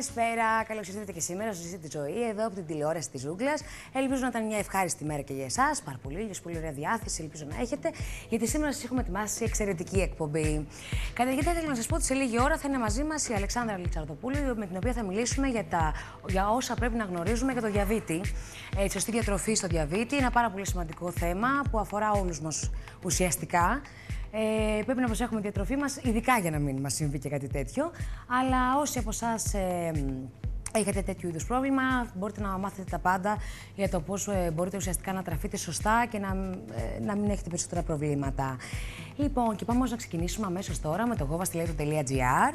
Καλησπέρα, καλώς ήρθατε και σήμερα στο Ζήστε τη Ζωή, εδώ από την τηλεόραση της Ζούγκλας. Ελπίζω να ήταν μια ευχάριστη μέρα και για εσάς. Πάρα πολύ ωραία διάθεση, ελπίζω να έχετε. Γιατί σήμερα σας έχουμε ετοιμάσει εξαιρετική εκπομπή. Καταρχήν, θα ήθελα να σας πω ότι σε λίγη ώρα θα είναι μαζί μας η Αλεξάνδρα Λιτσαρδοπούλου, με την οποία θα μιλήσουμε για όσα πρέπει να γνωρίζουμε για το διαβήτη. Τη σωστή διατροφή στο διαβήτη. Ένα πάρα πολύ σημαντικό θέμα που αφορά όλους μας ουσιαστικά. Πρέπει να προσέχουμε τη διατροφή μας, ειδικά για να μην μας συμβεί και κάτι τέτοιο. Αλλά όσοι από εσάς έχετε τέτοιου είδους πρόβλημα, μπορείτε να μάθετε τα πάντα για το πώς μπορείτε ουσιαστικά να τραφείτε σωστά και να μην έχετε περισσότερα προβλήματα. Λοιπόν, και πάμε να ξεκινήσουμε αμέσως τώρα με το govasteleto.gr.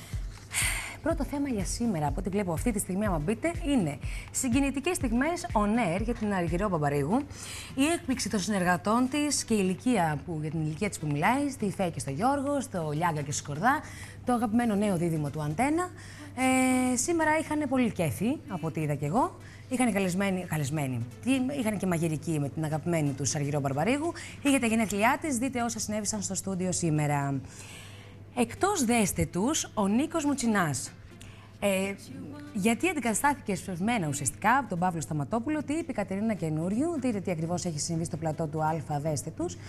Πρώτο θέμα για σήμερα, από ό,τι βλέπω αυτή τη στιγμή, άμα μπείτε, είναι συγκινητικές στιγμές on air για την Αργυρό Μπαμπαρίγου. Η έκπληξη των συνεργατών της και η ηλικία για την ηλικία της που μιλάει, στη Φέ και στο Γιώργο, στο Λιάγκα και στο Σκορδά, το αγαπημένο νέο δίδυμο του Αντένα. Σήμερα είχαν πολύ κέφι, από ό,τι είδα κι εγώ. Είχαν καλεσμένοι. Είχαν και μαγειρική με την αγαπημένη του Αργυρό Μπαμπαρίγου. Είχε τα γενέθλιά της, δείτε όσα συνέβησαν στο στούντιο σήμερα. Εκτός δέστε τους, ο Νίκος Μουτσινάς. Γιατί αντικαταστάθηκε εσπευσμένα ουσιαστικά από τον Παύλο Σταματόπουλο, τι είπε η Κατερίνα καινούριου, δείτε τι ακριβώς έχει συμβεί στο πλατό του Α, δέστε τους.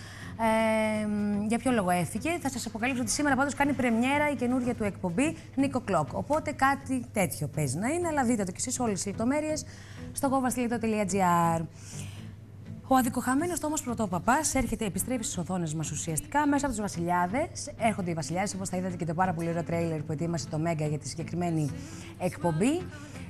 Για ποιο λόγο έφυγε, θα σας αποκαλύψω ότι σήμερα πάντως κάνει πρεμιέρα η καινούργια του εκπομπή Νίκο Κλοκ. Οπότε κάτι τέτοιο παίζει να είναι, αλλά δείτε το κι εσείς όλες τις λεπτομέρειες στο govasteleto.gr. Ο αδικοχαμένος Τόμος Πρωτόπαπας επιστρέφει στις οθόνες μας ουσιαστικά μέσα από τους Βασιλιάδες. Έρχονται οι Βασιλιάδες, όπως θα είδατε και το πάρα πολύ ωραίο τρέιλερ που ετοίμασε το Μέγκα για τη συγκεκριμένη εκπομπή.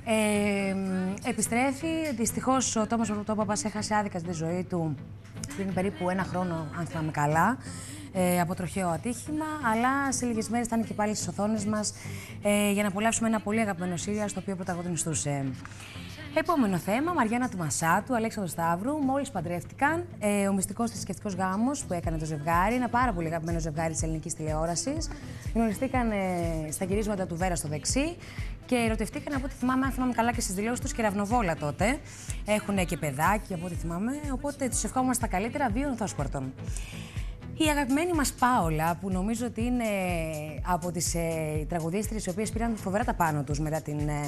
Επιστρέφει. Δυστυχώς ο Τόμος Πρωτόπαπας έχασε άδικα τη ζωή του πριν περίπου ένα χρόνο, αν θυμάμαι καλά, από τροχαίο ατύχημα. Αλλά σε λίγες μέρες θα είναι και πάλι στις οθόνες μας για να απολαύσουμε ένα πολύ αγαπημένο σύριαλ στο οποίο πρωταγωνιστούσε. Επόμενο θέμα, Μαριάννα του Μασάτου, Αλέξανδρου Σταύρου, μόλις παντρεύτηκαν. Ο μυστικός θρησκευτικός γάμος που έκανε το ζευγάρι, ένα πάρα πολύ αγαπημένο ζευγάρι της ελληνικής τηλεόρασης. Γνωριστήκαν στα γυρίσματα του Βέρα στο Δεξί και ερωτευτήκαν, από ό,τι θυμάμαι, αν θυμάμαι καλά, και στις δηλώσεις τους κεραυνοβόλα τότε. Έχουν και παιδάκι, από ό,τι θυμάμαι, οπότε τους ευχόμαστε τα καλύτερα, βίων θόσπορτων. Η αγαπημένη μας Πάολα, που νομίζω ότι είναι από τις τραγουδίστριες οι οποίες πήραν φοβερά τα πάνω τους μετά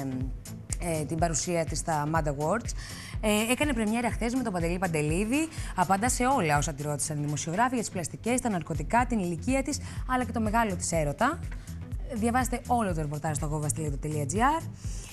την παρουσία της στα Mad Awards, έκανε πρεμιέρα χθες με τον Παντελή Παντελίδη. Απαντά σε όλα όσα τη ρώτησαν οι δημοσιογράφοι για τις πλαστικές, τα ναρκωτικά, την ηλικία της, αλλά και το μεγάλο της έρωτα. Διαβάστε όλο το ρεπορτάζ στο govasteleto.gr.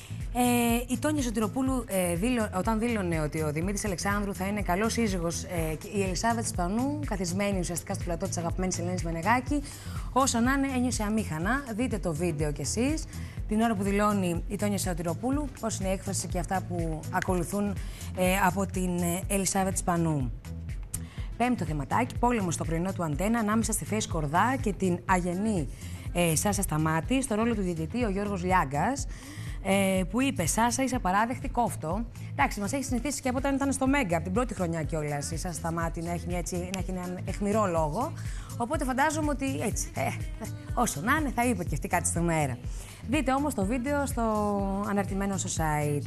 Η Τόνια Σωτηροπούλου, όταν δήλωνε ότι ο Δημήτρης Αλεξάνδρου θα είναι καλός σύζυγος, η Ελισάβετ Σπανού, καθισμένη ουσιαστικά στο πλατό της αγαπημένης Ελένης Μενεγάκη, όσο να είναι, ένιωσε αμήχανα. Δείτε το βίντεο κι εσείς, την ώρα που δηλώνει η Τόνια Σωτηροπούλου, πώς είναι η έκφραση και αυτά που ακολουθούν από την Ελισάβετ Σπανού. Πέμπτο θεματάκι, πόλεμο στο πρωινό του Αντένα ανάμεσα στη Φέ Σκορδά και την αγενή Σάσα Σταμάτη, στο ρόλο του διαιτητή ο Γιώργος Λιάγκας. Που είπε: Σάσα, είσαι απαράδεκτη, κόφτω. Εντάξει, μας έχει συνηθίσει και από όταν ήταν στο Μέγκα, από την πρώτη χρονιά κιόλας, η Σάσα Σταμάτη να έχει έναν αιχμηρό λόγο. Οπότε φαντάζομαι ότι έτσι, όσο να είναι, θα είπε και αυτή κάτι στον αέρα. Δείτε όμως το βίντεο στο αναρτημένο στο site.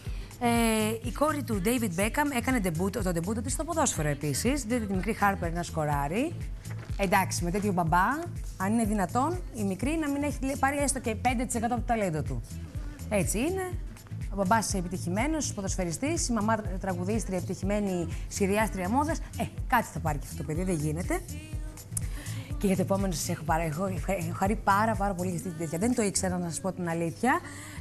Η κόρη του David Beckham έκανε το ντεμπούτο της στο ποδόσφαιρο επίσης. Δείτε τη μικρή Harper να σκοράρει. Εντάξει, με τέτοιο μπαμπά, αν είναι δυνατόν, η μικρή να μην έχει πάρει έστω και 5% από το ταλέντο του. Έτσι είναι. Ο μπαμπάς επιτυχημένος, ποδοσφαιριστής, η μαμά τραγουδίστρια, επιτυχημένη σχεδιάστρια μόδας. Κάτι θα πάρει και αυτό το παιδί, δεν γίνεται. Και για το επόμενο σας έχω χαρεί πάρα πολύ για αυτή την τέτοια. Δεν το ήξερα, να σας πω την αλήθεια.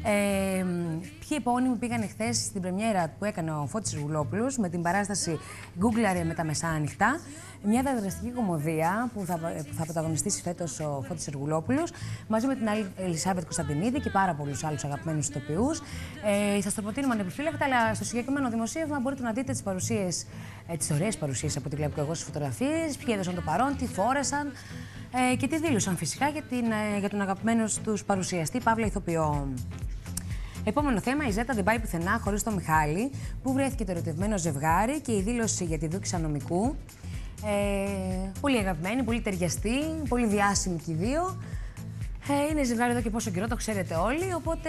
Ποιοι επώνυμοι πήγαν χθες στην πρεμιέρα που έκανε ο Φώτης Σεργουλόπουλος με την παράσταση Γκούγκλαρε με τα μεσάνυχτα. Μια διαδραστική κομμωδία που θα πρωταγωνιστήσει φέτος ο Φώτης Σεργουλόπουλος μαζί με την Ελισάβετ Κωνσταντινίδη και πάρα πολλούς άλλους αγαπημένους ηθοποιούς. Σας το προτείνουμε ανεπιφύλακτα, αλλά στο συγκεκριμένο δημοσίευμα μπορείτε να δείτε τις παρουσίες, τις ωραίες παρουσίες από ό,τι βλέπω εγώ στις φωτογραφίες, ποιοι έδωσαν το παρόν, τι φόρεσαν και τι δήλωσαν φυσικά για τον αγαπημένο τους παρουσιαστή Παύλα ηθοποιό. Επόμενο θέμα, η Ζέτα δεν πάει πουθενά χωρίς τον Μιχάλη, που βρέθηκε το ερωτευμένο ζευγάρι και η δήλωση για τη δούκησα νομικού. Πολύ αγαπημένη, πολύ ταιριαστή, πολύ διάσημη και οι δύο. Είναι ζευγάρι εδώ και πόσο καιρό, το ξέρετε όλοι, οπότε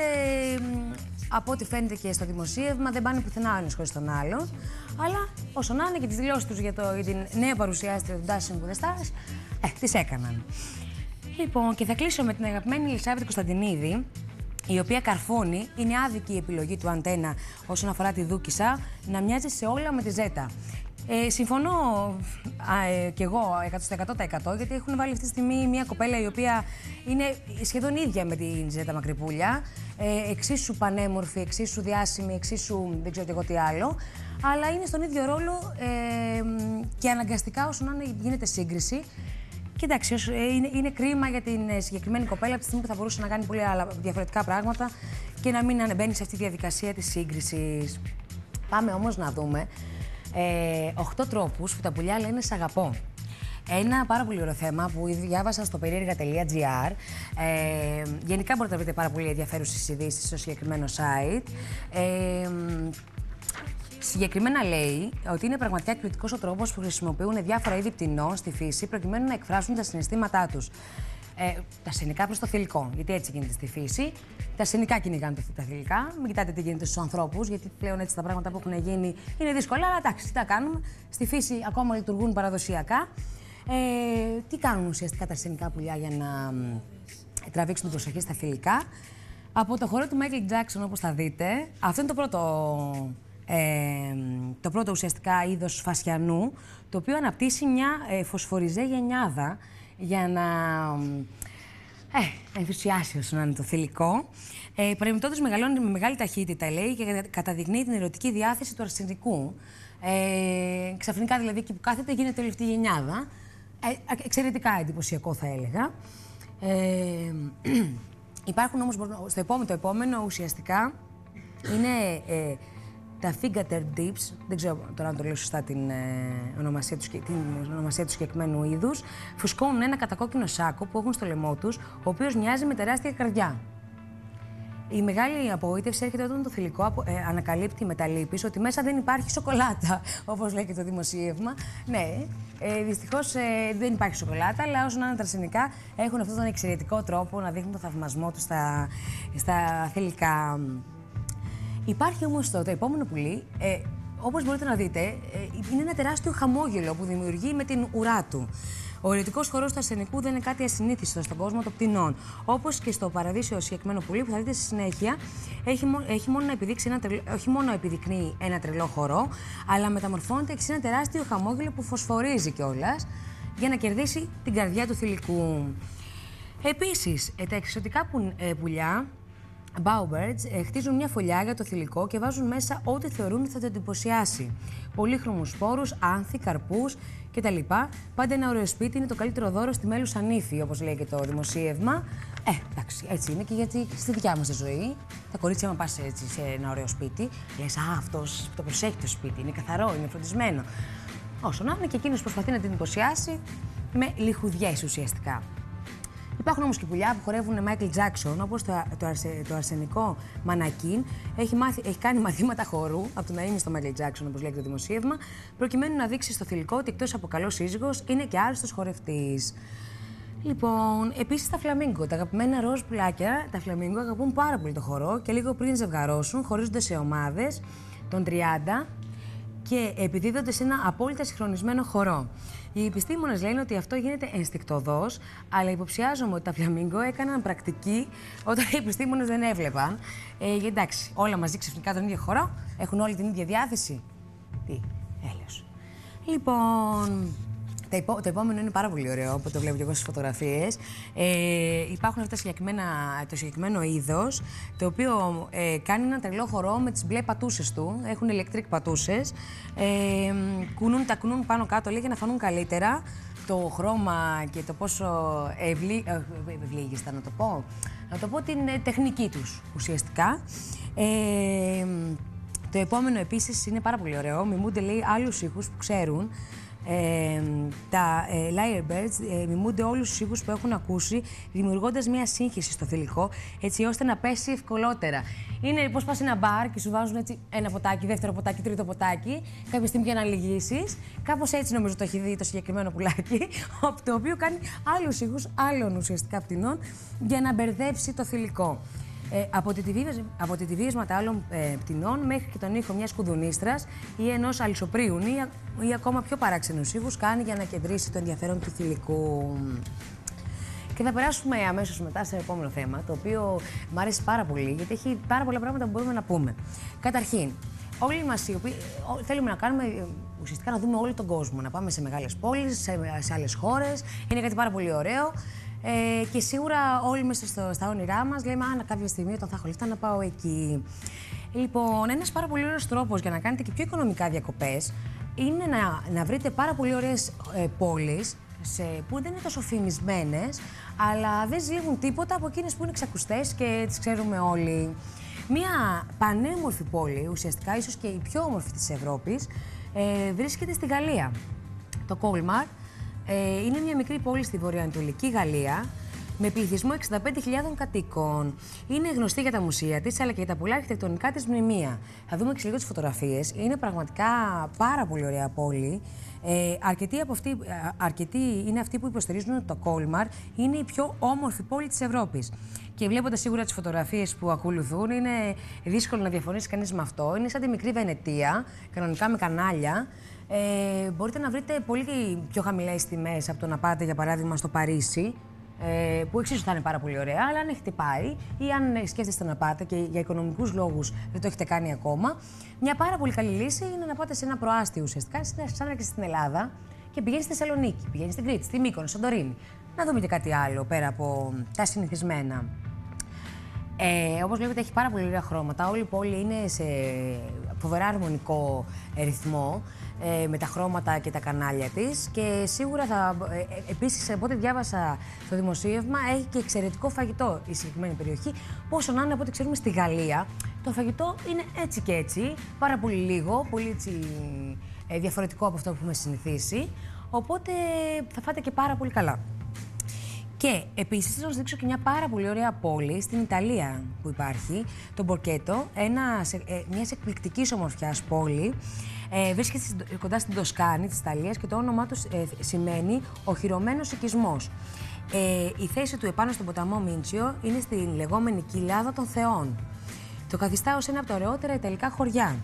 από ό,τι φαίνεται και στο δημοσίευμα δεν πάνε πουθενά ο ένας χωρίς τον άλλον. Αλλά όσο να είναι και τις δηλώσεις τους για την νέα παρουσιάστρια του Dancing with the Stars, τις έκαναν. Λοιπόν, και θα κλείσω με την αγαπημένη Ελισάβετ Κωνσταντινίδη, η οποία καρφώνει. Είναι άδικη η επιλογή του αντένα όσον αφορά τη δούκισσα, να μοιάζει σε όλα με τη ζέτα. Συμφωνώ κι εγώ 100%, γιατί έχουν βάλει αυτή τη στιγμή μια κοπέλα η οποία είναι σχεδόν ίδια με την Ζέτα Μακρυπούλια. Εξίσου πανέμορφη, εξίσου διάσημη, εξίσου δεν ξέρω και εγώ τι άλλο. Αλλά είναι στον ίδιο ρόλο και αναγκαστικά όσο να γίνεται σύγκριση. Κοιτάξτε, είναι κρίμα για την συγκεκριμένη κοπέλα από τη στιγμή που θα μπορούσε να κάνει πολύ άλλα διαφορετικά πράγματα και να μην ανεβαίνει σε αυτή τη διαδικασία της σύγκρισης. Πάμε όμως να δούμε 8 τρόπους που τα πουλιά λένε «Σ' αγαπώ». Ένα πάρα πολύ ωραίο θέμα που διάβασα στο περίεργα.gr. Γενικά μπορείτε να βρείτε πάρα πολύ ενδιαφέρουσες ειδήσεις στο συγκεκριμένο site. Συγκεκριμένα λέει ότι είναι πραγματικά εκπληκτικός ο τρόπος που χρησιμοποιούν διάφορα είδη πτηνών στη φύση προκειμένου να εκφράσουν τα συναισθήματά τους. Τα ασθενικά προς το θηλυκό, γιατί έτσι γίνεται στη φύση. Τα ασθενικά κυνηγάνε τα θηλυκά. Μην κοιτάτε τι γίνεται στους ανθρώπους, γιατί πλέον έτσι τα πράγματα που έχουν γίνει είναι δύσκολα. Αλλά εντάξει, τι τα κάνουμε. Στη φύση ακόμα λειτουργούν παραδοσιακά. Τι κάνουν ουσιαστικά τα ασθενικά πουλιά για να τραβήξουν την προσοχή στα θηλυκά. Από το χορό του Michael Jackson, όπως θα δείτε, αυτό είναι το πρώτο ουσιαστικά είδος φασιανού, το οποίο αναπτύσσει μια φωσφοριζέ γενιάδα για να ενθουσιάσει όσο να είναι το θηλυκό. Παρεμπιπτόντως μεγαλώνει με μεγάλη ταχύτητα, λέει, και καταδεικνύει την ερωτική διάθεση του αρσενικού. Ξαφνικά δηλαδή εκεί που κάθεται γίνεται όλη αυτή η γενιάδα. Εξαιρετικά εντυπωσιακό θα έλεγα. Υπάρχουν όμως, το επόμενο ουσιαστικά είναι τα fingertip dips, δεν ξέρω τώρα αν το λέω σωστά την ονομασία του συγκεκριμένου είδους. Φουσκώνουν ένα κατακόκκινο σάκο που έχουν στο λαιμό τους, ο οποίος μοιάζει με τεράστια καρδιά. Η μεγάλη απογοήτευση έρχεται όταν το θηλυκό ανακαλύπτει με τα λύπης ότι μέσα δεν υπάρχει σοκολάτα, όπως λέει και το δημοσίευμα. Ναι, δυστυχώς δεν υπάρχει σοκολάτα, αλλά όσο να είναι τα αρσενικά έχουν αυτόν τον εξαιρετικό τρόπο να δείχνουν το θαυμασμό τους στα θηλυκά. Υπάρχει όμως το επόμενο πουλί, όπως μπορείτε να δείτε, είναι ένα τεράστιο χαμόγελο που δημιουργεί με την ουρά του. Ο ερωτικός χορός του αρσενικού δεν είναι κάτι ασυνήθιστο στον κόσμο των πτηνών. Όπως και στο παραδείσιο συγκεκριμένο πουλί που θα δείτε στη συνέχεια, όχι μόνο επιδεικνύει ένα τρελό χορό, αλλά μεταμορφώνεται σε ένα τεράστιο χαμόγελο που φωσφορίζει κιόλας για να κερδίσει την καρδιά του θηλυκού. Επίσης, τα εξωτικά πουλιά, Bowerbirds, χτίζουν μια φωλιά για το θηλυκό και βάζουν μέσα ό,τι θεωρούν ότι θα το εντυπωσιάσει. Πολύχρωμους σπόρους, άνθη, καρπούς κτλ. Πάντα ένα ωραίο σπίτι είναι το καλύτερο δώρο στη μέλουσα νύφη, όπως λέει και το δημοσίευμα. Εντάξει, έτσι είναι και γιατί στη δικιά μας τη ζωή, τα κορίτσια, άμα πας έτσι σε ένα ωραίο σπίτι, λες αυτός το προσέχει το σπίτι, είναι καθαρό, είναι φροντισμένο. Όσο να είναι, και εκείνος προσπαθεί να την εντυπωσιάσει με λιχουδιές ουσιαστικά. Υπάρχουν όμως και πουλιά που χορεύουν Michael Jackson, όπως το αρσενικό μανακίν. Έχει κάνει μαθήματα χορού από το να είναι στο Michael Jackson, όπως λέει και το δημοσίευμα, προκειμένου να δείξει στο θηλυκό ότι εκτός από καλός σύζυγος είναι και άριστος χορευτής. Λοιπόν, επίσης τα φλαμίγκο, τα αγαπημένα ροζ πουλάκια, τα φλαμίγκο αγαπούν πάρα πολύ το χορό και λίγο πριν ζευγαρώσουν, χωρίζονται σε ομάδες των 30 και επιδίδονται σε ένα απόλυτα συγχρονισμένο χορό. Οι επιστήμονες λένε ότι αυτό γίνεται ενστικτωδώς, αλλά υποψιάζομαι ότι τα φλαμίγκο έκαναν πρακτική όταν οι επιστήμονες δεν έβλεπαν. Εντάξει, όλα μαζί ξαφνικά τον ίδιο χορό, έχουν όλη την ίδια διάθεση. Τι, έλεος. Λοιπόν, το επόμενο είναι πάρα πολύ ωραίο, που το βλέπω και εγώ στις φωτογραφίες. Υπάρχουν αυτά το συγκεκριμένο είδος, το οποίο κάνει ένα τρελό χορό με τις μπλε πατούσες του. Έχουν ηλεκτρικ πατούσες. Τα κουνούν πάνω κάτω, λέει, για να φανούν καλύτερα. Το χρώμα και το πόσο ευλίγιστα, να το πω την τεχνική τους ουσιαστικά. Το επόμενο επίσης είναι πάρα πολύ ωραίο. Μιμούνται, λέει, άλλους ήχους που ξέρουν. Τα lyrebirds μιμούνται όλους τους ήχους που έχουν ακούσει, δημιουργώντας μια σύγχυση στο θηλυκό, έτσι ώστε να πέσει ευκολότερα. Είναι πώς πας σε ένα μπαρ και σου βάζουν έτσι ένα ποτάκι, δεύτερο ποτάκι, τρίτο ποτάκι, κάποια στιγμή για να λυγίσεις. Κάπως έτσι νομίζω το έχει δει το συγκεκριμένο πουλάκι, το οποίο κάνει άλλους ήχους άλλων ουσιαστικά πτηνών για να μπερδέψει το θηλυκό. Από τη τυβίασματα άλλων πτηνών μέχρι και τον ήχο μιας κουδουνίστρας ή ενός αλυσοπρίουνη ή ακόμα πιο παράξενους ήχους κάνει για να κεντρήσει το ενδιαφέρον του θηλυκού. Και θα περάσουμε αμέσως μετά σε επόμενο θέμα, το οποίο μου αρέσει πάρα πολύ, γιατί έχει πάρα πολλά πράγματα που μπορούμε να πούμε. Καταρχήν, όλοι μας οι οποίοι θέλουμε να κάνουμε, ουσιαστικά να δούμε όλο τον κόσμο, να πάμε σε μεγάλες πόλεις, σε άλλες χώρες, είναι κάτι πάρα πολύ ωραίο. Και σίγουρα όλοι μέσα στα όνειρά μας λέμε κάποια στιγμή όταν θα έχω λεφτά να πάω εκεί. Λοιπόν, ένας πάρα πολύ ωραίος τρόπος για να κάνετε και πιο οικονομικά διακοπές είναι να βρείτε πάρα πολύ ωραίες πόλεις που δεν είναι τόσο φημισμένες, αλλά δεν ζηλεύουν τίποτα από εκείνες που είναι ξακουστές και τις ξέρουμε όλοι. Μία πανέμορφη πόλη, ουσιαστικά ίσως και η πιο όμορφη της Ευρώπης, βρίσκεται στη Γαλλία. Το Κόλμαρ είναι μια μικρή πόλη στη βορειοανατολική Γαλλία, με πληθυσμό 65.000 κατοίκων. Είναι γνωστή για τα μουσεία της, αλλά και για τα πολλά αρχιτεκτονικά της μνημεία. Θα δούμε και λίγο τις φωτογραφίες. Είναι πραγματικά πάρα πολύ ωραία πόλη. Αρκετοί είναι αυτοί που υποστηρίζουν ότι το Κόλμαρ είναι η πιο όμορφη πόλη της Ευρώπης. Και βλέποντας σίγουρα τις φωτογραφίες που ακολουθούν, είναι δύσκολο να διαφωνήσει κανείς με αυτό. Είναι σαν τη μικρή Βενετία, κανονικά με κανάλια. Μπορείτε να βρείτε πολύ πιο χαμηλές τιμές από το να πάτε, για παράδειγμα, στο Παρίσι, που εξίσου θα είναι πάρα πολύ ωραία, αλλά αν έχετε πάει ή αν σκέφτεστε να πάτε και για οικονομικούς λόγους δεν το έχετε κάνει ακόμα, μια πάρα πολύ καλή λύση είναι να πάτε σε ένα προάστιο ουσιαστικά, σαν να και στην Ελλάδα, και πηγαίνει στη Θεσσαλονίκη, πηγαίνει στην Κρήτη, στη Μύκονο, Σαντορίνη. Να δούμε και κάτι άλλο πέρα από τα συνηθισμένα. Όπως βλέπετε, έχει πάρα πολύ ωραία χρώματα. Όλη η πόλη είναι σε φοβερά αρμονικό ρυθμό, με τα χρώματα και τα κανάλια της, και σίγουρα επίσης, από ό,τι διάβασα στο δημοσίευμα, έχει και εξαιρετικό φαγητό η συγκεκριμένη περιοχή. Πόσο να είναι, από ό,τι ξέρουμε, στη Γαλλία το φαγητό είναι έτσι και έτσι, πάρα πολύ λίγο, πολύ έτσι, διαφορετικό από αυτό που έχουμε συνηθίσει, οπότε θα φάτε και πάρα πολύ καλά. Και επίσης θέλω να σας δείξω και μια πάρα πολύ ωραία πόλη στην Ιταλία που υπάρχει, το Μπορκέτο, μια εκπληκτικής ομορφιάς πόλη. Βρίσκεται κοντά στην Τοσκάνη της Ιταλίας και το όνομά του σημαίνει οχυρωμένος οικισμός. Η θέση του επάνω στον ποταμό Μίντσιο είναι στην λεγόμενη Κοιλάδα των Θεών. Το καθιστά ως ένα από τα ωραιότερα ιταλικά χωριά.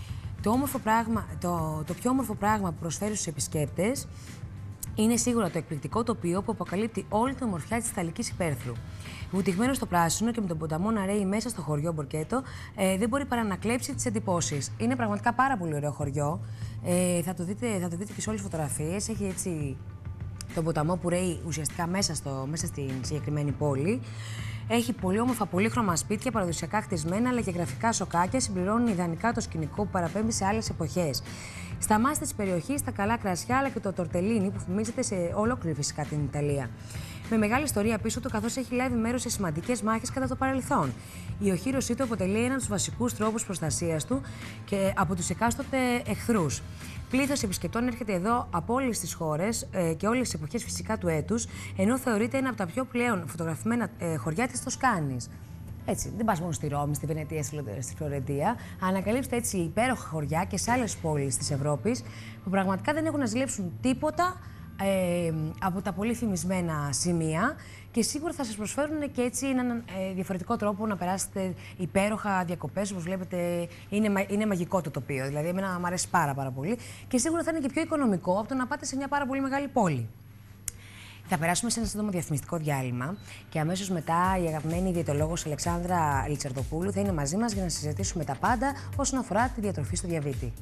Το πιο όμορφο πράγμα που προσφέρει στους επισκέπτες είναι σίγουρα το εκπληκτικό τοπίο που αποκαλύπτει όλη την ομορφιά της Ιταλικής υπαίθρου. Βουτυγμένο στο πράσινο και με τον ποταμό να ρέει μέσα στο χωριό Μπορκέτο, δεν μπορεί παρά να κλέψει τις εντυπώσεις. Είναι πραγματικά πάρα πολύ ωραίο χωριό. Θα το δείτε και σε όλες τις φωτογραφίες. Έχει έτσι τον ποταμό που ρέει ουσιαστικά μέσα στην συγκεκριμένη πόλη. Έχει πολύ όμορφα, πολύχρωμα σπίτια, παραδοσιακά χτισμένα, αλλά και γραφικά σοκάκια συμπληρώνουν ιδανικά το σκηνικό που παραπέμπει σε άλλες εποχές. Στα μάτια της περιοχής, τα καλά κρασιά, αλλά και το τορτελίνι που φημίζεται σε ολόκληρη φυσικά την Ιταλία. Με μεγάλη ιστορία πίσω του, καθώς έχει λάβει μέρος σε σημαντικές μάχες κατά το παρελθόν. Η οχύρωσή του αποτελεί έναν από τους βασικούς τρόπους προστασίας του και από τους εκάστοτε εχθρούς. Πλήθος επισκεπτών έρχεται εδώ από όλες τις χώρες και όλες τις εποχές φυσικά του έτους, ενώ θεωρείται ένα από τα πιο πλέον φωτογραφημένα χωριά της Τοσκάνης. Έτσι, δεν πας μόνο στη Ρώμη, στη Βενετία, στη Φλωρεντία. Ανακαλύψτε έτσι υπέροχα χωριά και σε άλλες πόλεις της Ευρώπης που πραγματικά δεν έχουν να ζηλέψουν τίποτα από τα πολύ φημισμένα σημεία, και σίγουρα θα σας προσφέρουν και έτσι έναν διαφορετικό τρόπο να περάσετε υπέροχα διακοπές. Όπως βλέπετε, είναι μαγικό το τοπίο. Δηλαδή, εμένα μου αρέσει πάρα πολύ, και σίγουρα θα είναι και πιο οικονομικό από το να πάτε σε μια πάρα πολύ μεγάλη πόλη. Θα περάσουμε σε ένα σύντομο διαφημιστικό διάλειμμα και αμέσως μετά η αγαπημένη διαιτολόγος Αλεξάνδρα Λιτσαρδοπούλου θα είναι μαζί μας για να συζητήσουμε τα πάντα όσον αφορά τη διατροφή στο διαβήτη.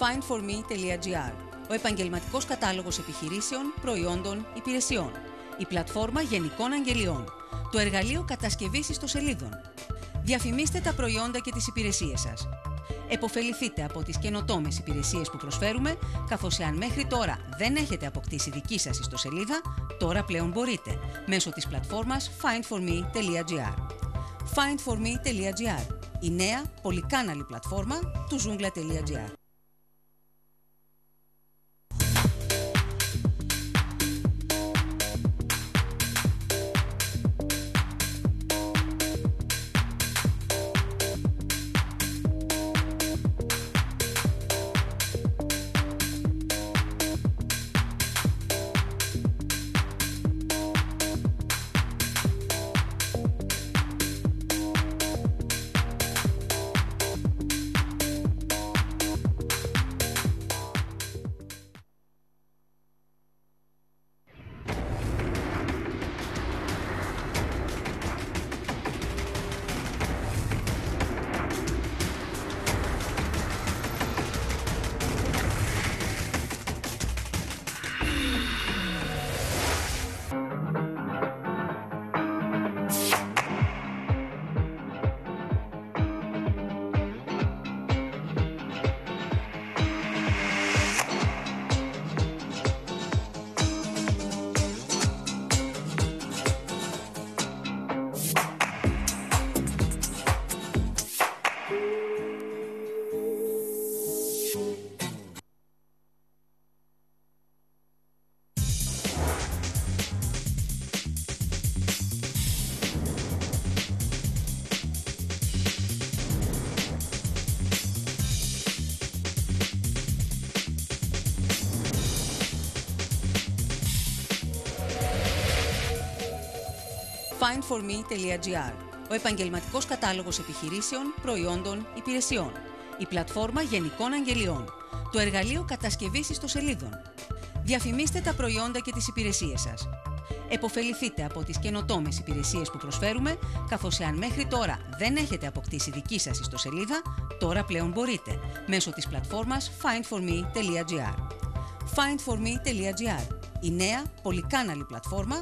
findforme.gr, ο επαγγελματικός κατάλογος επιχειρήσεων, προϊόντων, υπηρεσιών, η πλατφόρμα γενικών αγγελιών, το εργαλείο κατασκευής ιστοσελίδων. Διαφημίστε τα προϊόντα και τις υπηρεσίες σας. Εποφεληθείτε από τις καινοτόμες υπηρεσίες που προσφέρουμε, καθώς εάν μέχρι τώρα δεν έχετε αποκτήσει δική σας ιστοσελίδα, τώρα πλέον μπορείτε, μέσω της πλατφόρμας findforme.gr. findforme.gr, η νέα πολυκάναλη πλατφόρμα του Joomla.gr. findforme.gr, ο επαγγελματικός κατάλογος επιχειρήσεων, προϊόντων, υπηρεσιών, η πλατφόρμα γενικών αγγελιών, το εργαλείο κατασκευής ιστοσελίδων. Διαφημίστε τα προϊόντα και τις υπηρεσίες σας. Εποφεληθείτε από τις καινοτόμες υπηρεσίες που προσφέρουμε, καθώς εάν μέχρι τώρα δεν έχετε αποκτήσει δική σας ιστοσελίδα, τώρα πλέον μπορείτε, μέσω της πλατφόρμας findforme.gr. findforme.gr, η νέα πολυκάναλη πλατφόρμα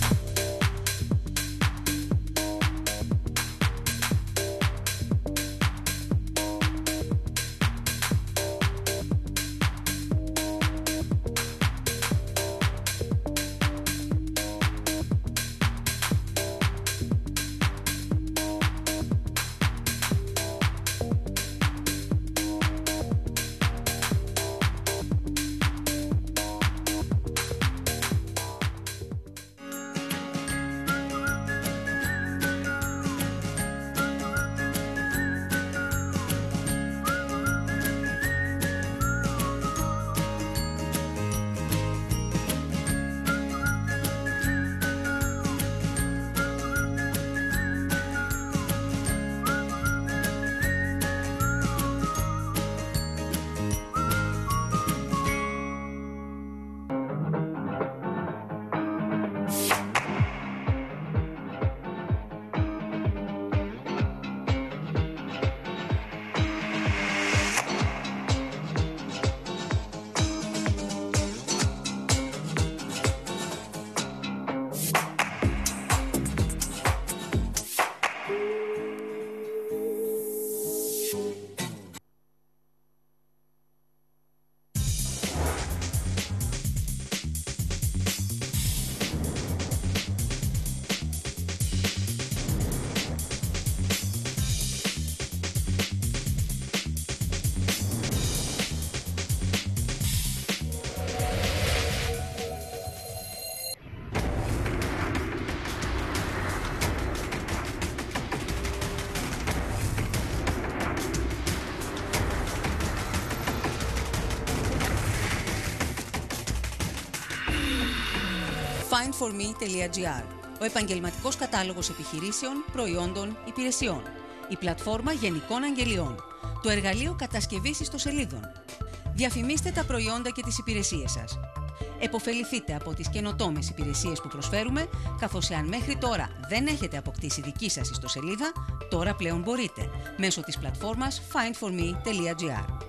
findforme.gr, ο επαγγελματικός κατάλογος επιχειρήσεων, προϊόντων, υπηρεσιών, η πλατφόρμα γενικών αγγελιών, το εργαλείο κατασκευής ιστοσελίδων. Διαφημίστε τα προϊόντα και τις υπηρεσίες σας. Εποφεληθείτε από τις καινοτόμες υπηρεσίες που προσφέρουμε, καθώς εάν μέχρι τώρα δεν έχετε αποκτήσει δική σας ιστοσελίδα, τώρα πλέον μπορείτε, μέσω της πλατφόρμας findforme.gr.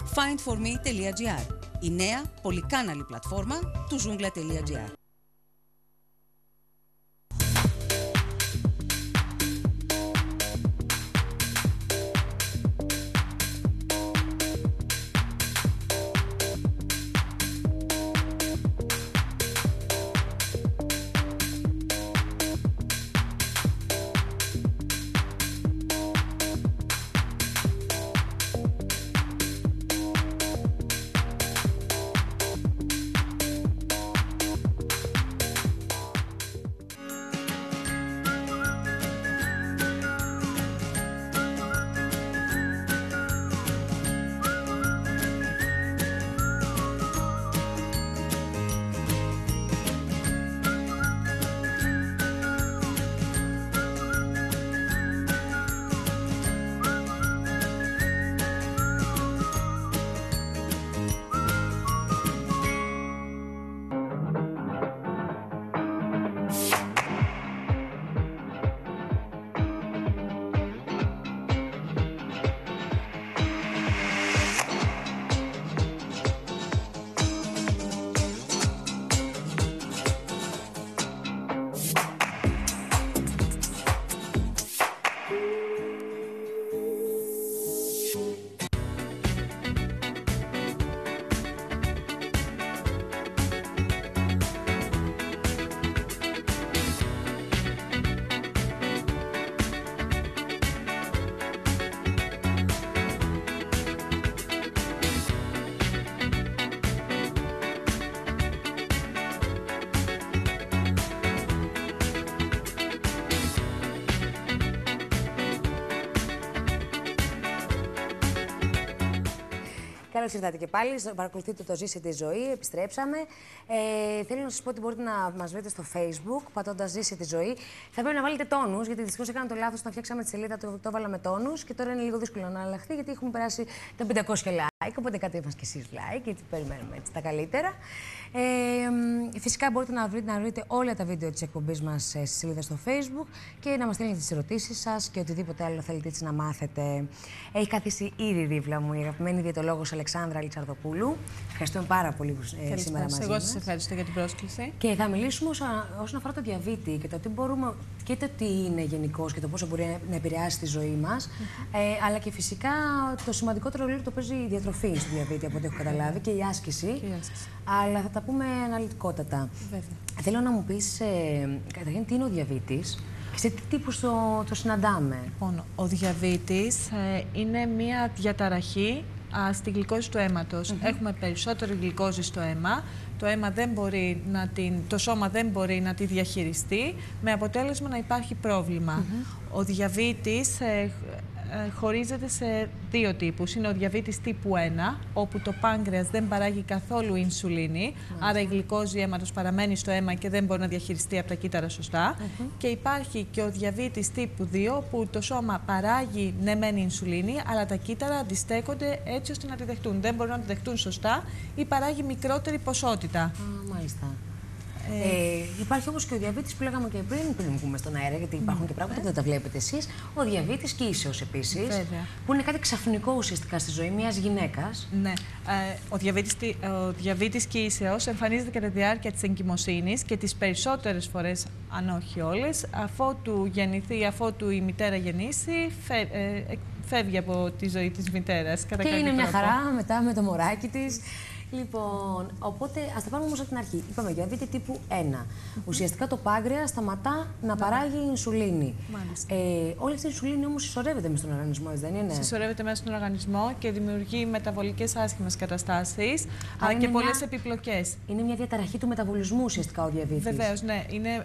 findforme.gr, η νέα πολυκάναλη πλατφόρμα του Zoungla.gr. Καλώς ήρθατε και πάλι. Παρακολουθείτε το Ζήσε τη Ζωή. Επιστρέψαμε. Θέλω να σας πω ότι μπορείτε να μας βρείτε στο Facebook, πατώντας Ζήσε τη Ζωή. Θα πρέπει να βάλετε τόνους, γιατί δυστυχώς έκανα το λάθος όταν φτιάξαμε τη σελίδα, το έβαλα με τόνους και τώρα είναι λίγο δύσκολο να αλλάχθει, γιατί έχουμε περάσει τα 500 like. Οπότε κατέβασε και εσείς like, γιατί περιμένουμε έτσι τα καλύτερα. Φυσικά μπορείτε να βρείτε όλα τα βίντεο της εκπομπής μας στη σελίδα στο Facebook και να μας στέλνετε τις ερωτήσεις σας και οτιδήποτε άλλο θέλετε έτσι να μάθετε. Έχει καθίσει ήδη δίπλα μου η αγαπημένη διαιτολόγος Αλεξάνδρα Λιτσαρδοπούλου. Ευχαριστούμε πάρα πολύ που σήμερα μαζί μας. Εγώ σας ευχαριστώ για την πρόσκληση. Και θα μιλήσουμε όσον αφορά το διαβήτη και το τι μπορούμε και το τι είναι γενικώς και το πόσο μπορεί να επηρεάσει τη ζωή μας. Αλλά και φυσικά το σημαντικότερο ρόλο το παίζει η διατροφή στη διαβήτη, από ό,τι έχω καταλάβει, και η άσκηση. Αλλά θα τα πούμε αναλυτικότατα. Βέβαια. Θέλω να μου πεις καταρχήν τι είναι ο διαβήτης και σε τι τύπους το συναντάμε. Λοιπόν, ο διαβήτης είναι μια διαταραχή στη γλυκόζη του αίματος. Έχουμε περισσότερη γλυκόζη στο αίμα. Το σώμα δεν μπορεί να τη διαχειριστεί, με αποτέλεσμα να υπάρχει πρόβλημα. Ο διαβήτης χωρίζεται σε δύο τύπους. Είναι ο διαβήτης τύπου 1, όπου το πάγκρεας δεν παράγει καθόλου ινσουλίνη, άρα η γλυκόζη αίματος παραμένει στο αίμα και δεν μπορεί να διαχειριστεί από τα κύτταρα σωστά. Και υπάρχει και ο διαβήτης τύπου 2, που το σώμα παράγει ναι μεν ινσουλίνη, αλλά τα κύτταρα αντιστέκονται έτσι ώστε να τη δεχτούν. Δεν μπορούν να τη δεχτούν σωστά ή παράγει μικρότερη ποσότητα. Μάλιστα. Υπάρχει όμως και ο διαβήτης που λέγαμε και πριν βγούμε στον αέρα, γιατί υπάρχουν και πράγματα που δεν τα βλέπετε εσείς. Ο διαβήτης κύσεως επίσης, που είναι κάτι ξαφνικό ουσιαστικά στη ζωή μιας γυναίκας. Ναι. Ο διαβήτης κύσεως εμφανίζεται κατά τη διάρκεια της εγκυμοσύνης και τις περισσότερες φορές, αν όχι όλες, αφότου γεννηθεί, αφότου η μητέρα γεννήσει, φεύγει από τη ζωή της μητέρας. Και είναι μια χαρά μετά με το μωράκι της. Λοιπόν, οπότε ας τα πάμε όμως από την αρχή. Είπαμε διαβήτη τύπου 1. Ουσιαστικά το πάγκρεας σταματά να παράγει ινσουλίνη. Όλη αυτή η ινσουλίνη όμως συσσωρεύεται μέσα στον οργανισμό, δεν είναι? Συσσωρεύεται μέσα στον οργανισμό και δημιουργεί μεταβολικές άσχημες καταστάσεις, αλλά και πολλές επιπλοκές. Είναι μια διαταραχή του μεταβολισμού ουσιαστικά ο διαβήτης. Βεβαίως, ναι.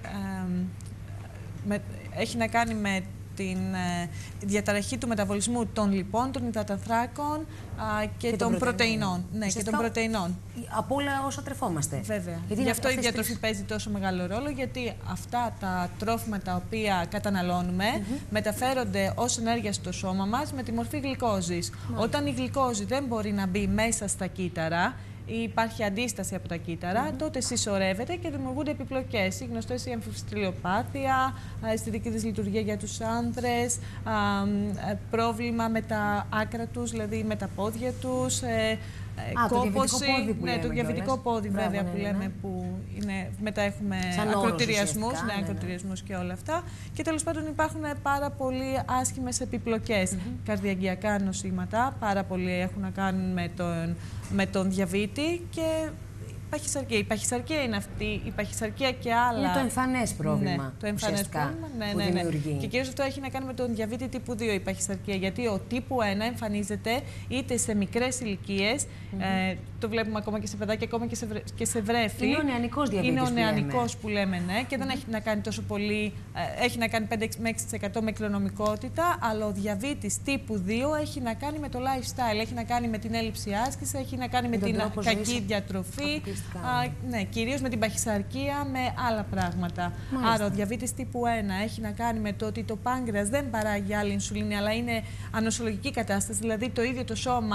Έχει να κάνει με την διαταραχή του μεταβολισμού των λιπών, των υδατανθράκων και των πρωτεϊνών. Ναι, και των πρωτεϊνών. Από όλα όσα τρεφόμαστε. Βέβαια. Γι' αυτό η διατροφή παίζει τόσο μεγάλο ρόλο, γιατί αυτά τα τρόφιμα τα οποία καταναλώνουμε μεταφέρονται ως ενέργεια στο σώμα μας με τη μορφή γλυκόζης. Όταν η γλυκόζη δεν μπορεί να μπει μέσα στα κύτταρα, ή υπάρχει αντίσταση από τα κύτταρα, τότε συσσωρεύεται και δημιουργούνται επιπλοκές. Οι γνωστές η αμφιστριλιοπάθεια, αισθητική δυσλειτουργία για τους άνδρες, πρόβλημα με τα άκρα τους, δηλαδή με τα πόδια τους, κόπωση. Το διαβητικό πόδι, βέβαια, που λέμε, που είναι, μετά έχουμε ακροτηριασμούς και όλα αυτά. Και τέλος πάντων υπάρχουν πάρα πολύ άσχημες επιπλοκές. Καρδιαγγειακά νοσήματα, πάρα πολλοί έχουν να κάνουν με τον διαβήτη και παχυσαρκία. Η παχυσαρκία είναι αυτή, η παχυσαρκία και άλλα. Είναι το εμφανές πρόβλημα. Ναι, το εμφανές πρόβλημα, ναι. Και κυρίως αυτό έχει να κάνει με τον διαβήτη τύπου 2, η παχυσαρκία. Γιατί ο τύπου 1 εμφανίζεται είτε σε μικρές ηλικίες, το βλέπουμε ακόμα και σε παιδάκια, ακόμα και σε βρέφη. Είναι ο νεανικός διαβήτης. Είναι ο νεανικός που λέμε, ναι, και δεν έχει να κάνει τόσο πολύ, έχει να κάνει 5 με 6% με κληρονομικότητα, αλλά ο διαβήτης τύπου 2 έχει να κάνει με το lifestyle, έχει να κάνει με την έλλειψη άσκησης, έχει να κάνει με την κακή διατροφή. Ναι, κυρίως με την παχυσαρκία, με άλλα πράγματα. Μάλιστα. Άρα, ο διαβήτης τύπου 1 έχει να κάνει με το ότι το πάγκρεας δεν παράγει άλλη ινσουλίνη, αλλά είναι ανοσολογική κατάσταση, δηλαδή το ίδιο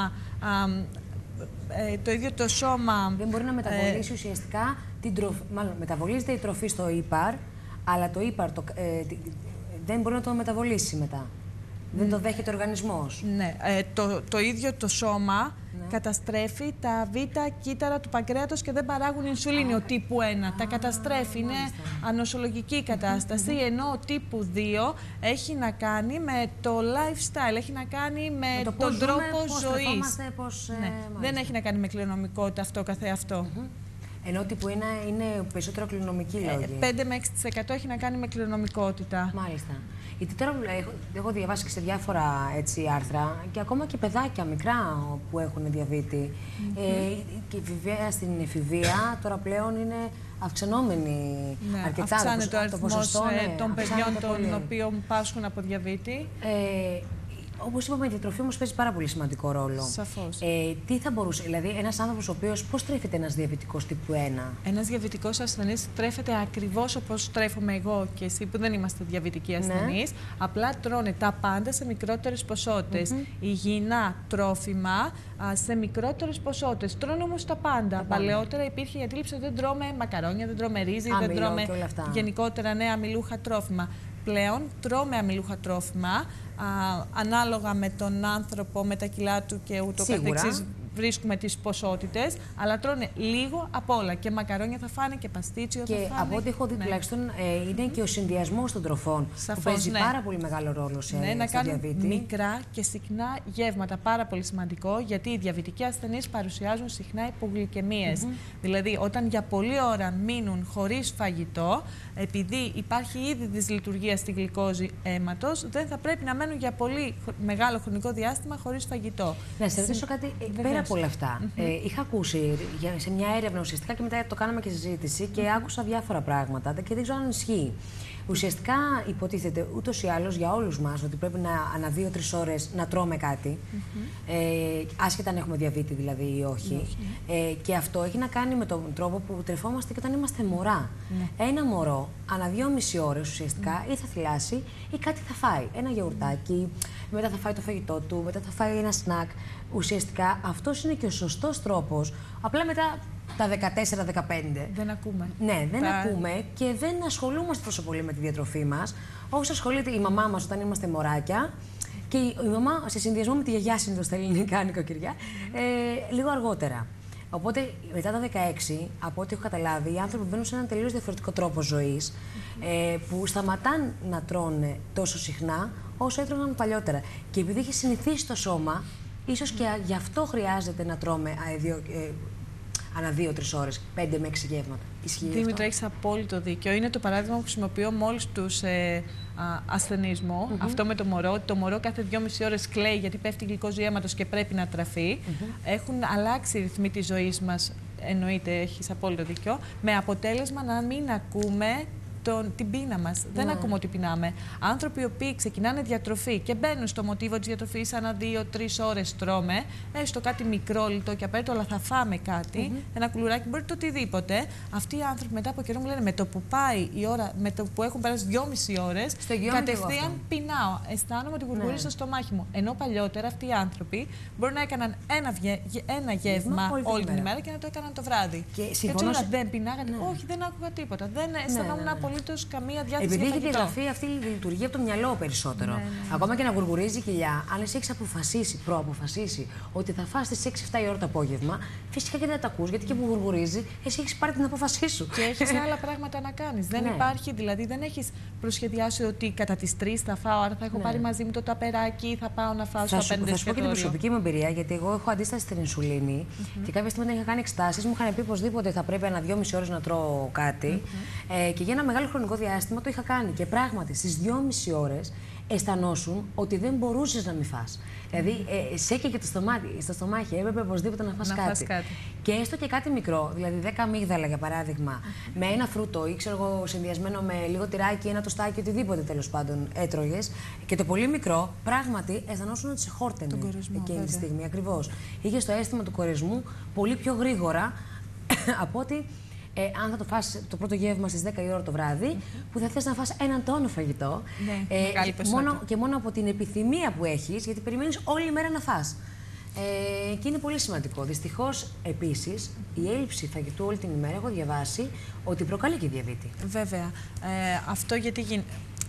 το σώμα... Δεν μπορεί να μεταβολήσει ουσιαστικά την τροφή. Μάλλον, μεταβολίζεται η τροφή στο ύπαρ, αλλά το ύπαρ δεν μπορεί να το μεταβολήσει μετά. Δεν το δέχεται ο οργανισμός. Ναι, το ίδιο το σώμα καταστρέφει τα β' κύτταρα του παγκρέατος και δεν παράγουν ινσουλίνη. Ο τύπου 1 τα καταστρέφει, είναι ανοσολογική κατάσταση, ενώ ο τύπου 2 έχει να κάνει με το lifestyle, έχει να κάνει με τον τρόπο ζωής. Δεν έχει να κάνει με κληρονομικότητα αυτό καθεαυτό. Ενώ τύπου 1 είναι περισσότερο κληρονομική λόγη. 5 με 6% έχει να κάνει με κληρονομικότητα. Μάλιστα. Γιατί τώρα έχω διαβάσει και σε διάφορα άρθρα και ακόμα και παιδάκια μικρά που έχουν διαβήτη. Και βέβαια στην εφηβεία τώρα πλέον είναι αυξανόμενη αρκετά. Αυξάνεται ο αριθμός των παιδιών των οποίων πάσχουν από διαβήτη. Όπως είπαμε, η διατροφή όμως παίζει πάρα πολύ σημαντικό ρόλο. Σαφώς. Τι θα μπορούσε, δηλαδή, ένας άνθρωπος ο οποίος, πώς τρέφεται ένας διαβητικός τύπου 1? Ένας διαβητικός ασθενής τρέφεται ακριβώς όπως τρέφομαι εγώ και εσύ που δεν είμαστε διαβητικοί ασθενείς. Απλά τρώνε τα πάντα σε μικρότερες ποσότητες. Υγιεινά τρόφιμα σε μικρότερες ποσότητες. Τρώνε όμως τα πάντα. Παλαιότερα υπήρχε η αντίληψη ότι δεν τρώμε μακαρόνια, δεν τρώμε ρύζι, δεν τρώμε γενικότερα αμυλούχα τρόφιμα. Πλέον τρώμε αμυλούχα τρόφιμα, ανάλογα με τον άνθρωπο, με τα κιλά του και ούτω καθεξής, βρίσκουμε τις ποσότητες, αλλά τρώνε λίγο από όλα. Και μακαρόνια θα φάνε και παστίτσιο θα φάνε. Και από ό,τι έχω δει τουλάχιστον είναι και ο συνδυασμός των τροφών που παίζει πάρα πολύ μεγάλο ρόλο σε να κάνουν διαβήτη. Μικρά και συχνά γεύματα, πάρα πολύ σημαντικό, γιατί οι διαβητικοί ασθενείς παρουσιάζουν συχνά υπογλυκαιμίες. Δηλαδή, όταν για πολλή ώρα μείνουν χωρίς φαγητό, επειδή υπάρχει ήδη δυσλειτουργία στη γλυκόζη αίματος, δεν θα πρέπει να μένουν για πολύ μεγάλο χρονικό διάστημα χωρίς φαγητό. Να σε ρωτήσω κάτι πέρα από όλα αυτά. Είχα ακούσει σε μια έρευνα ουσιαστικά και μετά το κάναμε και συζήτηση και άκουσα διάφορα πράγματα και δεν ξέρω αν ισχύει. Ουσιαστικά υποτίθεται ούτως ή άλλως για όλους μας ότι πρέπει ανά 2-3 ώρες να τρώμε κάτι, άσχετα αν έχουμε διαβήτη δηλαδή ή όχι. Και αυτό έχει να κάνει με τον τρόπο που τρεφόμαστε και όταν είμαστε μωρά. Ένα μωρό ανά 2,5 ώρες ουσιαστικά ή θα θυλάσει ή κάτι θα φάει. Ένα γιαουρτάκι, μετά θα φάει το φαγητό του, μετά θα φάει ένα σνακ. Ουσιαστικά αυτός είναι και ο σωστός τρόπος. Απλά μετά τα 14-15. Δεν ακούμε. Ναι, δεν ακούμε και δεν ασχολούμαστε τόσο πολύ με τη διατροφή μας. Όσο ασχολείται η μαμά μας όταν είμαστε μωράκια και η μαμά σε συνδυασμό με τη γιαγιά συνήθως στα ελληνικά νοικοκυριά, λίγο αργότερα. Οπότε μετά τα 16, από ό,τι έχω καταλάβει, οι άνθρωποι μπαίνουν σε έναν τελείως διαφορετικό τρόπο ζωής που σταματάνε να τρώνε τόσο συχνά όσο έτρωγαν παλιότερα. Και επειδή έχει συνηθίσει το σώμα, ίσως και γι' αυτό χρειάζεται να τρώμε ανά 2-3 ώρες, 5 με 6 γεύματα. Δήμητρα, έχεις απόλυτο δίκιο. Είναι το παράδειγμα που χρησιμοποιώ με όλους τους ασθενείς μου. Αυτό με το μωρό. Το μωρό κάθε 2,5 ώρες κλαίει γιατί πέφτει γλυκόζη αίματος και πρέπει να τραφεί. Έχουν αλλάξει οι ρυθμοί της ζωής μας. Εννοείται, έχεις απόλυτο δίκιο. Με αποτέλεσμα να μην ακούμε την πείνα μας. Δεν ακούμε ότι πεινάμε. Άνθρωποι οι οποίοι ξεκινάνε διατροφή και μπαίνουν στο μοτίβο της διατροφής, ανά 2-3 ώρες τρώμε, έστω κάτι μικρό, λιτό και απαραίτητο, αλλά θα φάμε κάτι, ένα κουλουράκι, μπορεί το οτιδήποτε. Αυτοί οι άνθρωποι μετά από καιρό μου λένε με το που πάει η ώρα, με το που έχουν περάσει 2,5 ώρες, κατευθείαν πεινάω. Αισθάνομαι ότι γουργουρίζει στο στομάχι μου. Ενώ παλιότερα αυτοί οι άνθρωποι μπορεί να έκαναν ένα γεύμα όλη την ημέρα και να το έκαναν το βράδυ. Και συμφωνώ. Δεν πεινάγανε. Όχι, δεν άκουγα τίποτα. Δεν αισθανόμουν απολύτως καμία διάθεση. Επειδή έχει διαγραφεί αυτή η λειτουργία από το μυαλό περισσότερο. Ακόμα και να γουργουρίζει η κοιλιά, αν εσύ έχει προαποφασίσει ότι θα φας στις 6-7 η ώρα το απόγευμα, φυσικά και δεν τα ακούς, γιατί και που γουργουρίζει, εσύ έχεις πάρει την απόφασή σου. Και έχεις άλλα πράγματα να κάνεις. Δεν υπάρχει, δηλαδή δεν έχεις προσχεδιάσει ότι κατά τις 3 θα φάω, άρα θα έχω πάρει μαζί μου το ταπεράκι, θα πάω να φάω στο απέναντι. Θα σου πω και την προσωπική μου εμπειρία, γιατί εγώ έχω αντίσταση στην ινσουλίνη και κάποια στιγμή όταν είχα κάνει εξετάσεις μου είχαν πει οπωσδήποτε θα πρέπει ανά 2,5 ώρες να τρώω κάτι. Και για ένα μεγάλο χρονικό διάστημα το είχα κάνει. Και πράγματι στις 2,5 ώρες αισθανόσουν ότι δεν μπορούσες να μην φας. Δηλαδή, σέκαιγε στο στομάχι, έπρεπε οπωσδήποτε να φας κάτι. Και έστω και κάτι μικρό, δηλαδή 10 αμύγδαλα για παράδειγμα, με ένα φρούτο ή ξέρω εγώ συνδυασμένο με λίγο τυράκι, ένα τοστάκι, οτιδήποτε τέλος πάντων έτρωγες, και το πολύ μικρό, πράγματι αισθανόσουν ότι σε χόρτενε εκείνη τη στιγμή. Ακριβώς. Είχες το αίσθημα του κορεσμού πολύ πιο γρήγορα από ότι. Αν θα το φας το πρώτο γεύμα στις 10 η ώρα το βράδυ, που θα θες να φας έναν τόνο φαγητό, και μόνο από την επιθυμία που έχεις, γιατί περιμένεις όλη μέρα να φας. Και είναι πολύ σημαντικό. Δυστυχώς, επίσης, η έλλειψη φαγητού όλη την ημέρα, έχω διαβάσει, ότι προκαλεί και διαβήτη. Βέβαια. Αυτό γιατί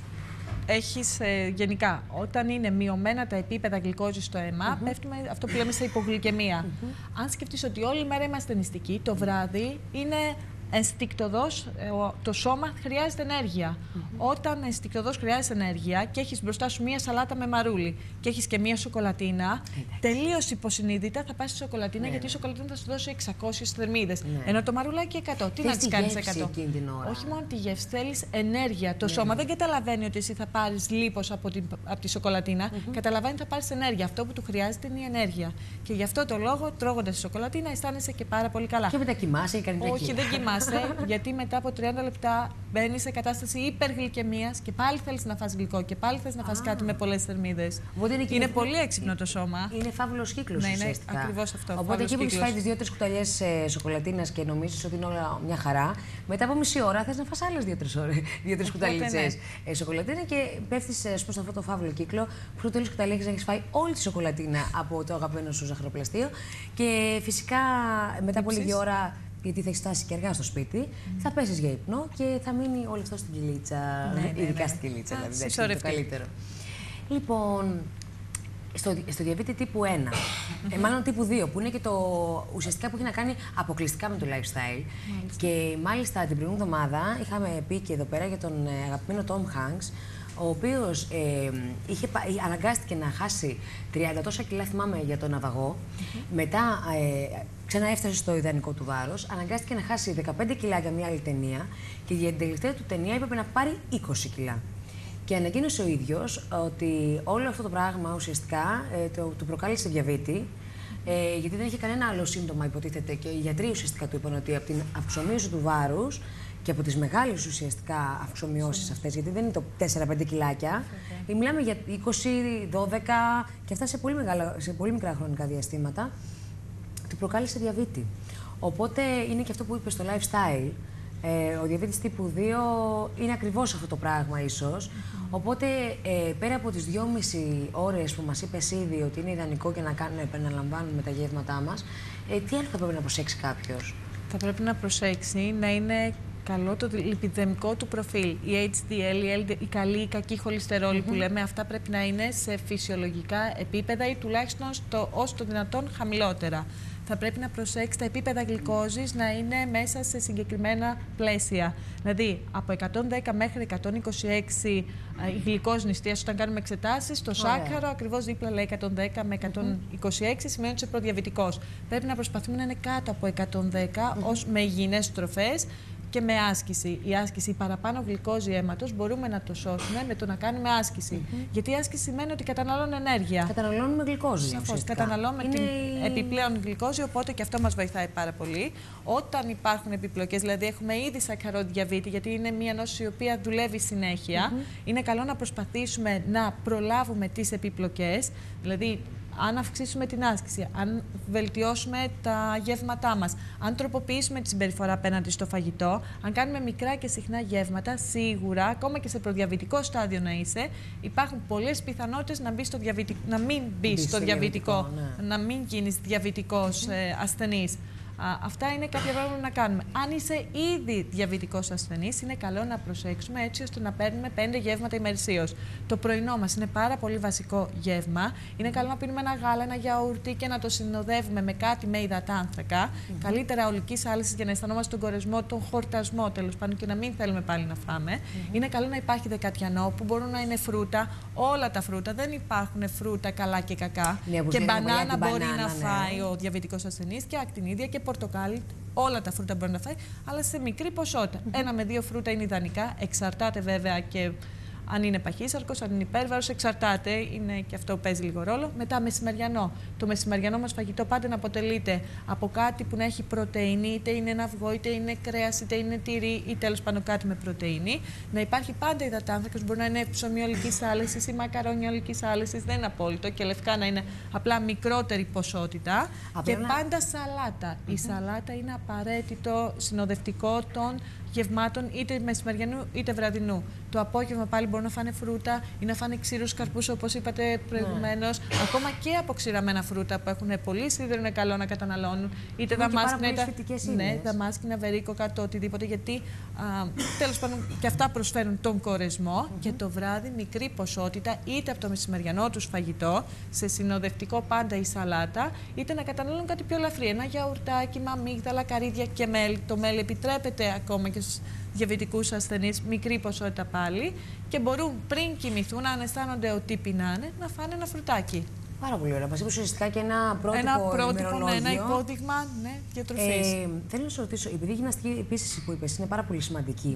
έχεις γενικά, όταν είναι μειωμένα τα επίπεδα γλυκόζης στο αίμα, πέφτουμε αυτό που λέμε σε υπογλυκαιμία. Αν σκεφτείς ότι όλη μέρα είμαστε νηστικοί, το βράδυ είναι ενστικτωδώς, το σώμα χρειάζεται ενέργεια. Όταν ενστικτωδώς χρειάζεται ενέργεια και έχεις μπροστά σου μία σαλάτα με μαρούλι και έχεις και μία σοκολατίνα, τελείως υποσυνείδητα θα πας στη σοκολατίνα, γιατί η σοκολατίνα θα σου δώσει 600 θερμίδες. Ενώ το μαρουλάκι 100. Τι να τις κάνεις 100? Όχι μόνο τη γεύση, θέλεις ενέργεια. Το σώμα δεν καταλαβαίνει ότι εσύ θα πάρεις λίπος από τη σοκολατίνα. Καταλαβαίνει ότι θα πάρεις ενέργεια. Αυτό που του χρειάζεται είναι η ενέργεια. Και γι' αυτό το λόγο, τρώγοντας τη σοκολατίνα, αισθάνεσαι και πάρα πολύ καλά. Και μετά κοιμάσαι ή κάνεις? Όχι, δεν κοιμάσαι. Γιατί μετά από 30 λεπτά μπαίνεις σε κατάσταση υπεργλυκαιμίας και πάλι θέλεις να φας γλυκό και πάλι θες να φας κάτι με πολλές θερμίδες. Είναι πολύ έξυπνο το σώμα. Είναι φαύλος κύκλος ουσιαστικά. Είναι ακριβώς αυτό. Οπότε εκεί που έχεις φάει τις 2-3 κουταλιές σοκολατίνας και νομίζεις ότι είναι όλα μια χαρά, μετά από μισή ώρα θες να φας άλλες 2-3 κουταλιές σοκολατίνα και πέφτεις σε αυτό το φαύλο κύκλο που στο τέλος του κουταλιού έχεις φάει όλη τη σοκολατίνα από το αγαπημένο σου ζαχαροπλαστείο και φυσικά μετά από λίγη ώρα, γιατί θα έχει φτάσει και αργά στο σπίτι, θα πέσεις για ύπνο και θα μείνει όλο αυτό στην κοιλίτσα. Ειδικά στην κοιλίτσα, δηλαδή. Είναι το καλύτερο. Λοιπόν, στο διαβήτη τύπου 1, μάλλον τύπου 2, που είναι και το ουσιαστικά που έχει να κάνει αποκλειστικά με το lifestyle. Και μάλιστα την προηγούμενη εβδομάδα είχαμε πει και εδώ πέρα για τον αγαπημένο Tom Hanks, ο οποίος αναγκάστηκε να χάσει 30 τόσα κιλά, θυμάμαι, για τον ναυαγό. Μετά ξανά έφτασε στο ιδανικό του βάρος, αναγκάστηκε να χάσει 15 κιλά για μια άλλη ταινία και για την τελευταία του ταινία έπρεπε να πάρει 20 κιλά. Και ανακοίνωσε ο ίδιος ότι όλο αυτό το πράγμα ουσιαστικά του προκάλεσε διαβήτη, γιατί δεν είχε κανένα άλλο σύμπτωμα, υποτίθεται, και οι γιατροί ουσιαστικά του είπαν ότι από την αυξομοίωση του βάρους και από τις μεγάλες ουσιαστικά αυξομοιώσεις αυτές, γιατί δεν είναι το 4-5 κιλάκια, μιλάμε για 20, 12 και αυτά σε πολύ μικρά χρονικά διαστήματα, του προκάλεσε διαβήτη. Οπότε είναι και αυτό που είπε στο lifestyle. Ο διαβήτης τύπου 2 είναι ακριβώς αυτό το πράγμα ίσως. Οπότε πέρα από τις 2,5 ώρες που μας είπες ήδη ότι είναι ιδανικό και να επαναλαμβάνουμε τα γεύματά μας, τι άλλο θα πρέπει να προσέξει κάποιος? Θα πρέπει να προσέξει να είναι καλό το λιπιδαιμικό του προφίλ. Η HDL, η καλή ή κακή χολυστερόλη που λέμε, αυτά πρέπει να είναι σε φυσιολογικά επίπεδα ή τουλάχιστον όσο το δυνατόν χαμηλότερα. Θα πρέπει να προσέξει τα επίπεδα γλυκόζης να είναι μέσα σε συγκεκριμένα πλαίσια. Δηλαδή, από 110 μέχρι 126 η γλυκόζη νηστείας, όταν κάνουμε εξετάσεις, το σάκχαρο ακριβώς δίπλα λέει 110 με 126, σημαίνει ότι είσαι προδιαβητικός. Πρέπει να προσπαθούμε να είναι κάτω από 110 με υγιεινές τροφές και με άσκηση. Η άσκηση, η παραπάνω γλυκόζη αίματος, μπορούμε να το σώσουμε με το να κάνουμε άσκηση. Γιατί η άσκηση σημαίνει ότι καταναλώνουμε ενέργεια. Καταναλώνουμε γλυκόζη. Σαφώς, καταναλώνουμε την επιπλέον γλυκόζη, οπότε και αυτό μας βοηθάει πάρα πολύ. Όταν υπάρχουν επιπλοκές, δηλαδή έχουμε ήδη σακαροδιαβήτη, γιατί είναι μια νόση η οποία δουλεύει συνέχεια, είναι καλό να προσπαθήσουμε να προλάβουμε τις επιπλοκές. Δηλαδή, αν αυξήσουμε την άσκηση, αν βελτιώσουμε τα γεύματά μας, αν τροποποιήσουμε τη συμπεριφορά απέναντι στο φαγητό, αν κάνουμε μικρά και συχνά γεύματα, σίγουρα, ακόμα και σε προδιαβητικό στάδιο να είσαι, υπάρχουν πολλές πιθανότητες να μην μπει στο διαβητικό, ναι. Να μην γίνεις διαβητικός ασθενής. Αυτά είναι κάποια πράγματα που να κάνουμε. Αν είσαι ήδη διαβητικός ασθενής, είναι καλό να προσέξουμε έτσι ώστε να παίρνουμε 5 γεύματα ημερησίως. Το πρωινό μας είναι πάρα πολύ βασικό γεύμα. Είναι καλό να πίνουμε ένα γάλα, ένα γιαούρτι και να το συνοδεύουμε με κάτι με υδατάνθρακα. Καλύτερα ολικής άλυσης για να αισθανόμαστε τον κορεσμό, τον χορτασμό τέλος πάντων και να μην θέλουμε πάλι να φάμε. Είναι καλό να υπάρχει δεκατιανό που μπορούν να είναι φρούτα, όλα τα φρούτα. Δεν υπάρχουν φρούτα καλά και κακά. Και μπανάνα μπορεί να φάει ο διαβητικός ασθενής και ακτινίδια και πορτοκάλι, όλα τα φρούτα μπορεί να φάει, αλλά σε μικρή ποσότητα. 1 με 2 φρούτα είναι ιδανικά, εξαρτάται βέβαια και αν είναι παχύσαρκος, αν είναι υπέρβαρος, εξαρτάται, είναι και αυτό που παίζει λίγο ρόλο. Μετά μεσημεριανό. Το μεσημεριανό μας φαγητό πάντα να αποτελείται από κάτι που να έχει πρωτεΐνη, είτε είναι ένα αυγό, είτε είναι κρέας, είτε είναι τυρί, ή τέλος πάντων κάτι με πρωτεΐνη. Να υπάρχει πάντα υδατάνθρακας, μπορεί να είναι ψωμί ολικής άλεσης ή μακαρόνια ολικής άλεσης, δεν είναι απόλυτο, και λευκά να είναι απλά μικρότερη ποσότητα. Και πάντα σαλάτα. Η σαλάτα είναι απαραίτητο συνοδευτικό των γευμάτων είτε μεσημεριανού είτε βραδινού. Το απόγευμα πάλι μπορούν να φάνε φρούτα ή να φάνε ξύρους καρπούς, όπως είπατε προηγουμένως. Ακόμα και αποξηραμένα φρούτα που έχουν πολύ σίδερο είναι καλό να καταναλώνουν. Είτε δαμάσκηνα, βερίκοκα, το οτιδήποτε. Γιατί τέλος πάντων και αυτά προσφέρουν τον κορεσμό. Και το βράδυ μικρή ποσότητα είτε από το μεσημεριανό τους φαγητό, σε συνοδευτικό πάντα η σαλάτα, είτε να καταναλώνουν κάτι πιο ελαφρύ. Ένα γιαουρτάκι με αμύγδαλα, καρύδια και μέλι. Το μέλι επιτρέπεται ακόμα και στους διαβητικούς ασθενείς, μικρή ποσότητα πάλι, και μπορούν πριν κοιμηθούν, αν αισθάνονται ότι πεινάνε, να φάνε ένα φρουτάκι. Πάρα πολύ ωραία. Μας είπε ουσιαστικά και ένα πρότυπο, ένα υπόδειγμα διατροφής. Θέλω να σε ρωτήσω, επειδή η γυμναστική επίσης που είπες είναι πάρα πολύ σημαντική,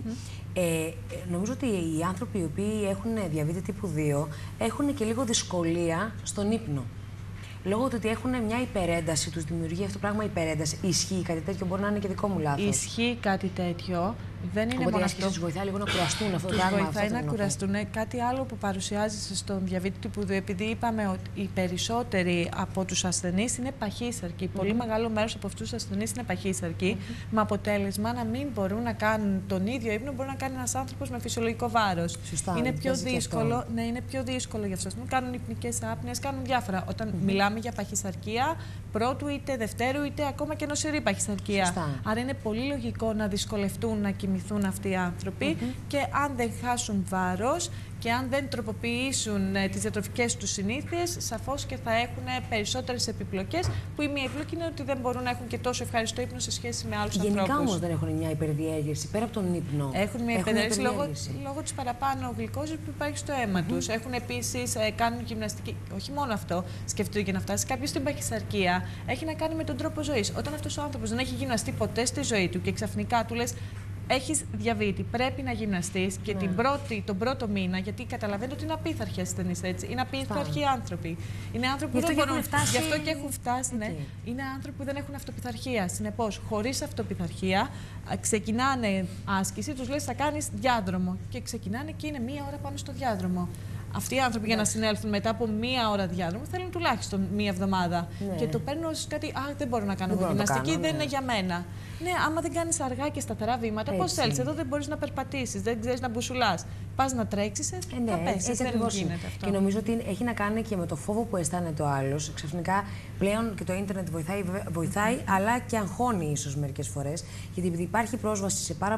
νομίζω ότι οι άνθρωποι οι οποίοι έχουν διαβήτη τύπου 2 έχουν και λίγο δυσκολία στον ύπνο. Λόγω του ότι έχουν μια υπερένταση, τους δημιουργεί αυτό το πράγμα υπερένταση. Ισχύει κάτι τέτοιο, μπορεί να είναι και δικό μου λάθος. Ισχύει κάτι τέτοιο. Δεν είναι μόνο αυτό. Τους βοηθάει λίγο να κουραστούν αυτό το πράγμα. Τους βοηθάει να κουραστούν. Κάτι άλλο που παρουσιάζεται στον διαβήτη τύπου 2, επειδή είπαμε ότι οι περισσότεροι από τους ασθενείς είναι παχύσαρκοι. Πολύ μεγάλο μέρος από αυτούς τους ασθενείς είναι παχύσαρκοι, με αποτέλεσμα να μην μπορούν να κάνουν τον ίδιο ύπνο που μπορεί να κάνει ένας άνθρωπος με φυσιολογικό βάρος. Σωστά, είναι πιο δύσκολο, είναι πιο δύσκολο για αυτούς. Κάνουν υπνικές άπνοιες, κάνουν διάφορα. Όταν μιλάμε για παχυσαρκία πρώτου είτε δευτέρου είτε ακόμα και νοσηρή παχυσαρκία. Σωστά. Άρα είναι πολύ λογικό να δυσκολευτούν να κοιμηθούν αυτοί οι άνθρωποι και αν δεν χάσουν βάρος και αν δεν τροποποιήσουν τις διατροφικές τους συνήθειες, σαφώς και θα έχουν περισσότερες επιπλοκές, που η μία επιπλοκή είναι ότι δεν μπορούν να έχουν και τόσο ευχάριστό ύπνο σε σχέση με άλλους ανθρώπους. Γενικά όμως δεν έχουν μια υπερδιέγερση, πέρα από τον ύπνο. Έχουν μια υπερδιέγερση λόγω της παραπάνω γλυκόζης που υπάρχει στο αίμα τους. Έχουν επίσης, κάνουν γυμναστική. Όχι μόνο αυτό, σκεφτείτε και να φτάσει κάποιος στην παχυσαρκία, έχει να κάνει με τον τρόπο ζωής. Όταν αυτός ο άνθρωπος δεν έχει γυμναστεί ποτέ στη ζωή του και ξαφνικά του λες, έχεις διαβήτη, πρέπει να γυμναστείς και τον πρώτο μήνα, γιατί καταλαβαίνετε ότι είναι απίθαρχοι ασθενείς, έτσι. Είναι απίθαρχοι άνθρωποι. Είναι άνθρωποι που δεν μπορούν. Γι' αυτό και έχουν φτάσει. Ναι. Είναι άνθρωποι που δεν έχουν αυτοπιθαρχία. Συνεπώς, χωρίς αυτοπιθαρχία, ξεκινάνε άσκηση, τους λες θα κάνεις διάδρομο. Και ξεκινάνε και είναι 1 ώρα πάνω στο διάδρομο. Αυτοί οι άνθρωποι για να συνέλθουν μετά από 1 ώρα διάδρομο θέλουν τουλάχιστον 1 εβδομάδα. Και το παίρνουν ως κάτι, δεν μπορώ να κάνω γυμναστική, δεν είναι για μένα. Ναι, άμα δεν κάνεις αργά και σταθερά βήματα, πώς θέλεις? Εδώ δεν μπορείς να περπατήσεις, δεν ξέρεις να μπουσουλάς. Πας να τρέξεις, θα πέσεις. Δεν γίνεται αυτό. Και νομίζω ότι έχει να κάνει και με το φόβο που αισθάνεται ο άλλος. Ξαφνικά πλέον και το ίντερνετ βοηθάει, αλλά και αγχώνει ίσως μερικές φορές. Γιατί επειδή υπάρχει πρόσβαση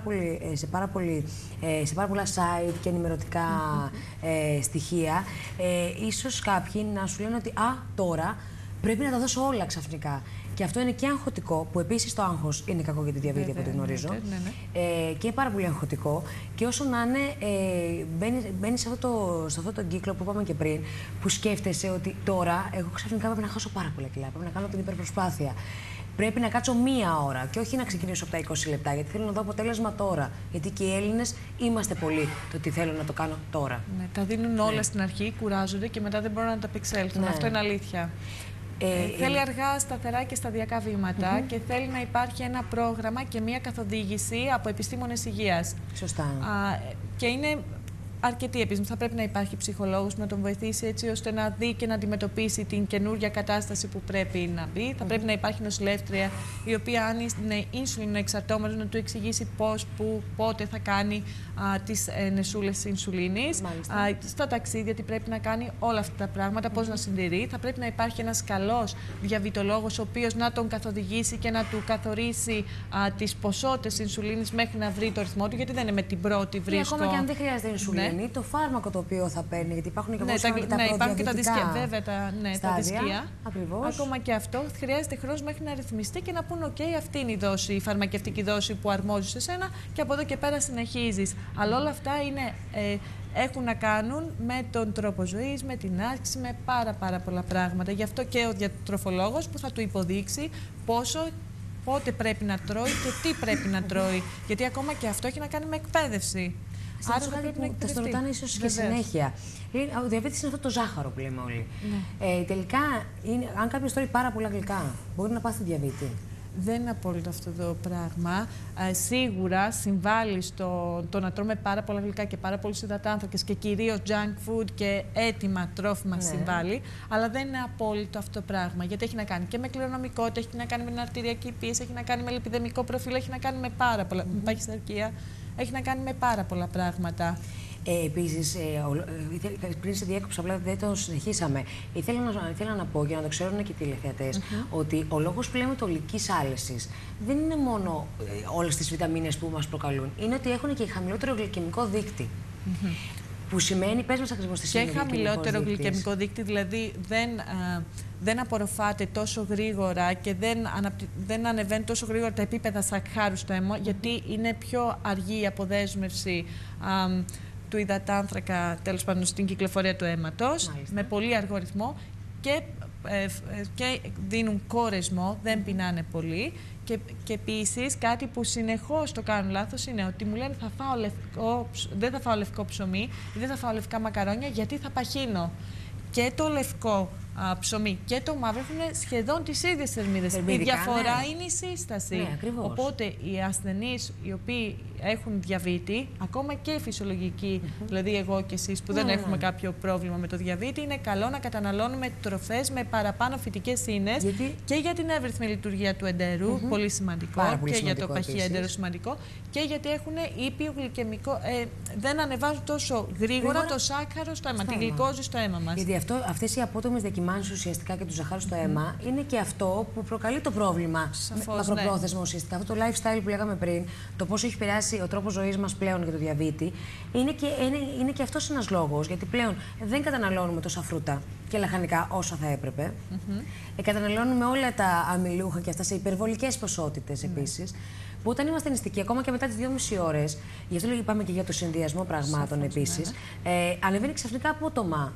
σε πάρα πολλά site και ενημερωτικά στοιχεία, ίσως κάποιοι να σου λένε ότι τώρα πρέπει να τα δώσω όλα ξαφνικά. Και αυτό είναι και αγχωτικό, που επίσης το άγχος είναι κακό για τη διαβήτη, από ό,τι γνωρίζω. Και είναι πάρα πολύ αγχωτικό. Και όσο να είναι, μπαίνει σε αυτό το κύκλο που είπαμε και πριν, που σκέφτεσαι ότι τώρα εγώ ξαφνικά πρέπει να χάσω πάρα πολλά κιλά, πρέπει να κάνω την υπερπροσπάθεια. πρέπει να κάτσω 1 ώρα και όχι να ξεκινήσω από τα 20 λεπτά, γιατί θέλω να δω αποτέλεσμα τώρα. Γιατί και οι Έλληνες είμαστε πολλοί το ότι θέλω να το κάνω τώρα. Ναι, τα δίνουν όλα στην αρχή, κουράζονται και μετά δεν μπορούν να τα απεξέλθουν. Ναι. Αυτό είναι αλήθεια. Θέλει αργά, σταθερά και σταδιακά βήματα και θέλει να υπάρχει ένα πρόγραμμα και μια καθοδήγηση από επιστήμονες υγείας. Σωστά. Και είναι αρκετή επίσης. Θα πρέπει να υπάρχει ψυχολόγος που να τον βοηθήσει έτσι ώστε να δει και να αντιμετωπίσει την καινούργια κατάσταση που πρέπει να μπει. Θα πρέπει να υπάρχει νοσηλεύτρια η οποία, αν είναι ίνσουλινο εξαρτώμενος, να του εξηγήσει πώς, πού, πότε θα κάνει τις νεσούλες ινσουλίνης. Στα ταξίδια, τι πρέπει να κάνει, όλα αυτά τα πράγματα, πώς να συντηρεί. Θα πρέπει να υπάρχει ένας καλός διαβητολόγος, ο οποίος να τον καθοδηγήσει και να του καθορίσει τις ποσότητες ινσουλίνης μέχρι να βρει το ρυθμό του, γιατί δεν είναι με την πρώτη βρίσκω. Ακόμα και αν δεν χρειάζεται ινσουλίνη, το φάρμακο το οποίο θα παίρνει, γιατί υπάρχουν και υπάρχουν και τα βέβαια τα δισκία. Ακριβώς. Ακόμα και αυτό χρειάζεται χρόνος μέχρι να ρυθμιστεί και να πούν: OK, αυτή είναι η δόση, η φαρμακευτική δόση που αρμόζει σε σένα, και από εδώ και πέρα συνεχίζεις. Αλλά όλα αυτά έχουν να κάνουν με τον τρόπο ζωής, με την άσκηση, με πάρα πολλά πράγματα. Γι' αυτό και ο διατροφολόγος που θα του υποδείξει πότε πρέπει να τρώει και τι πρέπει να τρώει. Γιατί ακόμα και αυτό έχει να κάνει με εκπαίδευση. Άρα θα πρέπει να τα στο ρωτάνε ίσως και συνέχεια. Ο διαβήτης είναι αυτό το ζάχαρο που λέμε όλοι. Ναι. Τελικά, αν κάποιος τρώει πάρα πολλά γλυκά, μπορεί να πάθει διαβήτη. Δεν είναι απόλυτο αυτό το πράγμα. Σίγουρα συμβάλλει το να τρώμε πάρα πολλά γλυκά και πάρα πολλούς υδατάνθρακες και κυρίως junk food και έτοιμα τρόφιμα συμβάλλει, αλλά δεν είναι απόλυτο αυτό το πράγμα. Γιατί έχει να κάνει και με κληρονομικότητα, έχει να κάνει με την αρτηριακή πίεση, έχει να κάνει με λιπιδαιμικό προφίλ, έχει να κάνει με πάρα πολλά. Με παχυσαρκία, έχει να κάνει με πάρα πολλά πράγματα. Επίσης, πριν σε διέκοψα, απλά δεν το συνεχίσαμε. Ήθελα να πω, για να το ξέρουν και οι τηλεθεατές, ότι ο λόγος που λέμε το γλυκής άλεσης δεν είναι μόνο όλες τις βιταμίνες που μας προκαλούν. Είναι ότι έχουν και χαμηλότερο γλυκαιμικό δείκτη. Που σημαίνει, πες μας ακριβώς τι σημαίνει. Και χαμηλότερο γλυκαιμικό δείκτη, δηλαδή δεν απορροφάται τόσο γρήγορα και δεν ανεβαίνει τόσο γρήγορα τα επίπεδα σακχάρου στο αίμα, γιατί είναι πιο αργή η αποδέσμευση του υδατάνθρακα, τέλος πάντων, στην κυκλοφορία του αίματος, με πολύ αργό ρυθμό, και δίνουν κορεσμό, δεν πεινάνε πολύ. Και επίσης κάτι που συνεχώς το κάνουν λάθος είναι ότι μου λένε δεν θα φάω λευκό ψωμί ή δεν θα φάω λευκά μακαρόνια γιατί θα παχύνω. Και το λευκό ψωμί και το μαύρο έχουν σχεδόν τις ίδιες θερμίδες. Η διαφορά είναι η σύσταση. Ναι, οπότε οι ασθενείς οι οποίοι έχουν διαβήτη, ακόμα και οι φυσιολογικοί, δηλαδή εγώ και εσείς που δεν έχουμε κάποιο πρόβλημα με το διαβήτη, είναι καλό να καταναλώνουμε τροφές με παραπάνω φυτικές ίνες και για την εύρυθμη λειτουργία του εντέρου, πολύ σημαντικό, και για το παχύ έντερο σημαντικό, και γιατί έχουν ήπιο γλυκαιμικό, δεν ανεβάζουν τόσο γρήγορα το σάκχαρο στο αίμα, τη γλυκόζη στο αίμα μας. Γιατί αυτές οι απότομες διακυμάνσεις ουσιαστικά και του ζαχάρου στο αίμα είναι και αυτό που προκαλεί το πρόβλημα. Μακροπρόθεσμα ουσιαστικά. Αυτό το lifestyle που λέγαμε πριν, το πόσο έχει επηρεάσει ο τρόπος ζωής μας πλέον για το διαβήτη, είναι και αυτός ένας λόγος. Γιατί πλέον δεν καταναλώνουμε τόσα φρούτα και λαχανικά όσα θα έπρεπε. Καταναλώνουμε όλα τα αμυλούχα και αυτά σε υπερβολικές ποσότητες επίσης. Που όταν είμαστε νηστικοί, ακόμα και μετά τις 2,5 ώρες, γι' αυτό είπαμε και για το συνδυασμό πραγμάτων επίσης, ανεβαίνει ξαφνικά απότομα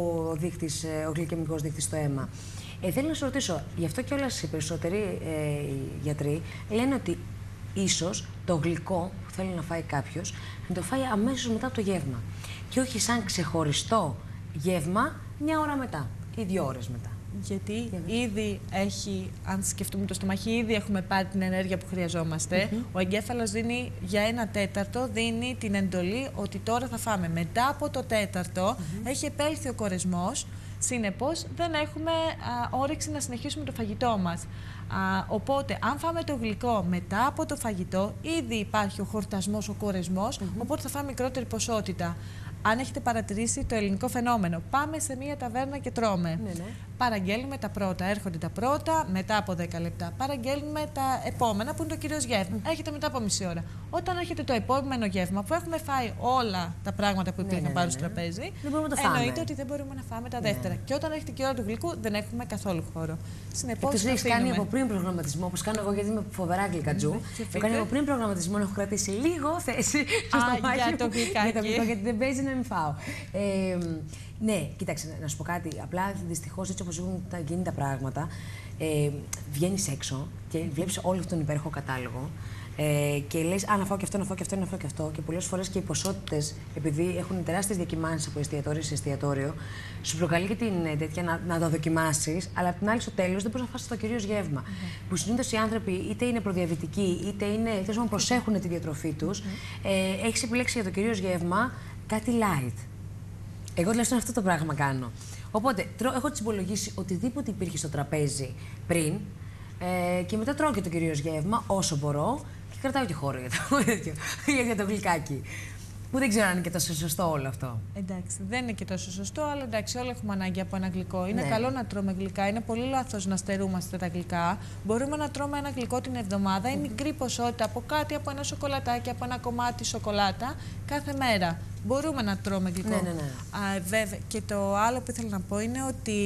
ο γλυκαιμικός δείκτης στο αίμα. Θέλω να σου ρωτήσω, γι' αυτό κιόλας οι περισσότεροι γιατροί λένε ότι ίσως το γλυκό που θέλει να φάει κάποιος να το φάει αμέσως μετά από το γεύμα. Και όχι σαν ξεχωριστό γεύμα 1 ώρα μετά ή 2 ώρες μετά. Γιατί ήδη έχει, αν σκεφτούμε το στομάχι, ήδη έχουμε πάρει την ενέργεια που χρειαζόμαστε. Ο εγκέφαλος δίνει για 1/4, δίνει την εντολή ότι τώρα θα φάμε. Μετά από το 1/4 έχει επέλθει ο κορεσμός, συνεπώς δεν έχουμε όρεξη να συνεχίσουμε το φαγητό μας. Οπότε, αν φάμε το γλυκό μετά από το φαγητό, ήδη υπάρχει ο χορτασμός, ο κορεσμός, οπότε θα φάμε μικρότερη ποσότητα. Αν έχετε παρατηρήσει το ελληνικό φαινόμενο, πάμε σε μία ταβέρνα και τρώμε. Παραγγέλνουμε τα πρώτα, έρχονται τα πρώτα, μετά από 10 λεπτά. Παραγγέλνουμε τα επόμενα που είναι το κυρίως γεύμα. Έρχεται μετά από μισή ώρα. Όταν έρχεται το επόμενο γεύμα που έχουμε φάει όλα τα πράγματα που υπήρχαν πάνω στο τραπέζι, εννοείται ότι δεν μπορούμε να φάμε τα δεύτερα. Και όταν έρχεται και η ώρα του γλυκού, δεν έχουμε καθόλου χώρο. Συνεπώς, έχεις κάνει από πριν προγραμματισμό, όπως κάνω εγώ, γιατί είμαι φοβερά γλυκατζού. Έχω κάνει από πριν προγραμματισμό να έχω κρατήσει λίγο θέση στο στομάχι για το γλυκάκι. Γιατί δεν παίζει να μην φάω. Ναι, κοίταξε, να σου πω κάτι. Απλά δυστυχώς έτσι όπως έχουν γίνει τα πράγματα, βγαίνεις έξω και βλέπεις όλο αυτόν τον υπέροχο κατάλογο. Και λες, να φάω και αυτό, να φάω και αυτό, να φάω και αυτό. Και πολλές φορές και οι ποσότητες, επειδή έχουν τεράστιες διακυμάνσεις από εστιατόριο σε εστιατόριο, σου προκαλεί και την τέτοια να το δοκιμάσεις, αλλά απ' την άλλη στο τέλος δεν μπορείς να φας το κυρίως γεύμα. Που συνήθως οι άνθρωποι είτε είναι προδιαβητικοί, είτε προσέχουν τη διατροφή τους, έχεις επιλέξει για το κυρίως γεύμα κάτι light. Εγώ τουλάχιστον αυτό το πράγμα κάνω. Οπότε έχω τσιμπολογήσει οτιδήποτε υπήρχε στο τραπέζι πριν. Και μετά τρώω και το κυρίως γεύμα όσο μπορώ και κρατάω και χώρο για το γλυκάκι. Που δεν ξέρω αν είναι και τόσο σωστό όλο αυτό. Εντάξει, δεν είναι και τόσο σωστό, αλλά εντάξει, όλοι έχουμε ανάγκη από ένα γλυκό. Είναι καλό να τρώμε γλυκά. Είναι πολύ λάθος να στερούμαστε τα γλυκά. Μπορούμε να τρώμε ένα γλυκό την εβδομάδα ή μικρή ποσότητα από κάτι, από ένα σοκολατάκι, από ένα κομμάτι σοκολάτα κάθε μέρα. Μπορούμε να τρώμε γλυκό. Ναι. Βέβαια. Και το άλλο που ήθελα να πω είναι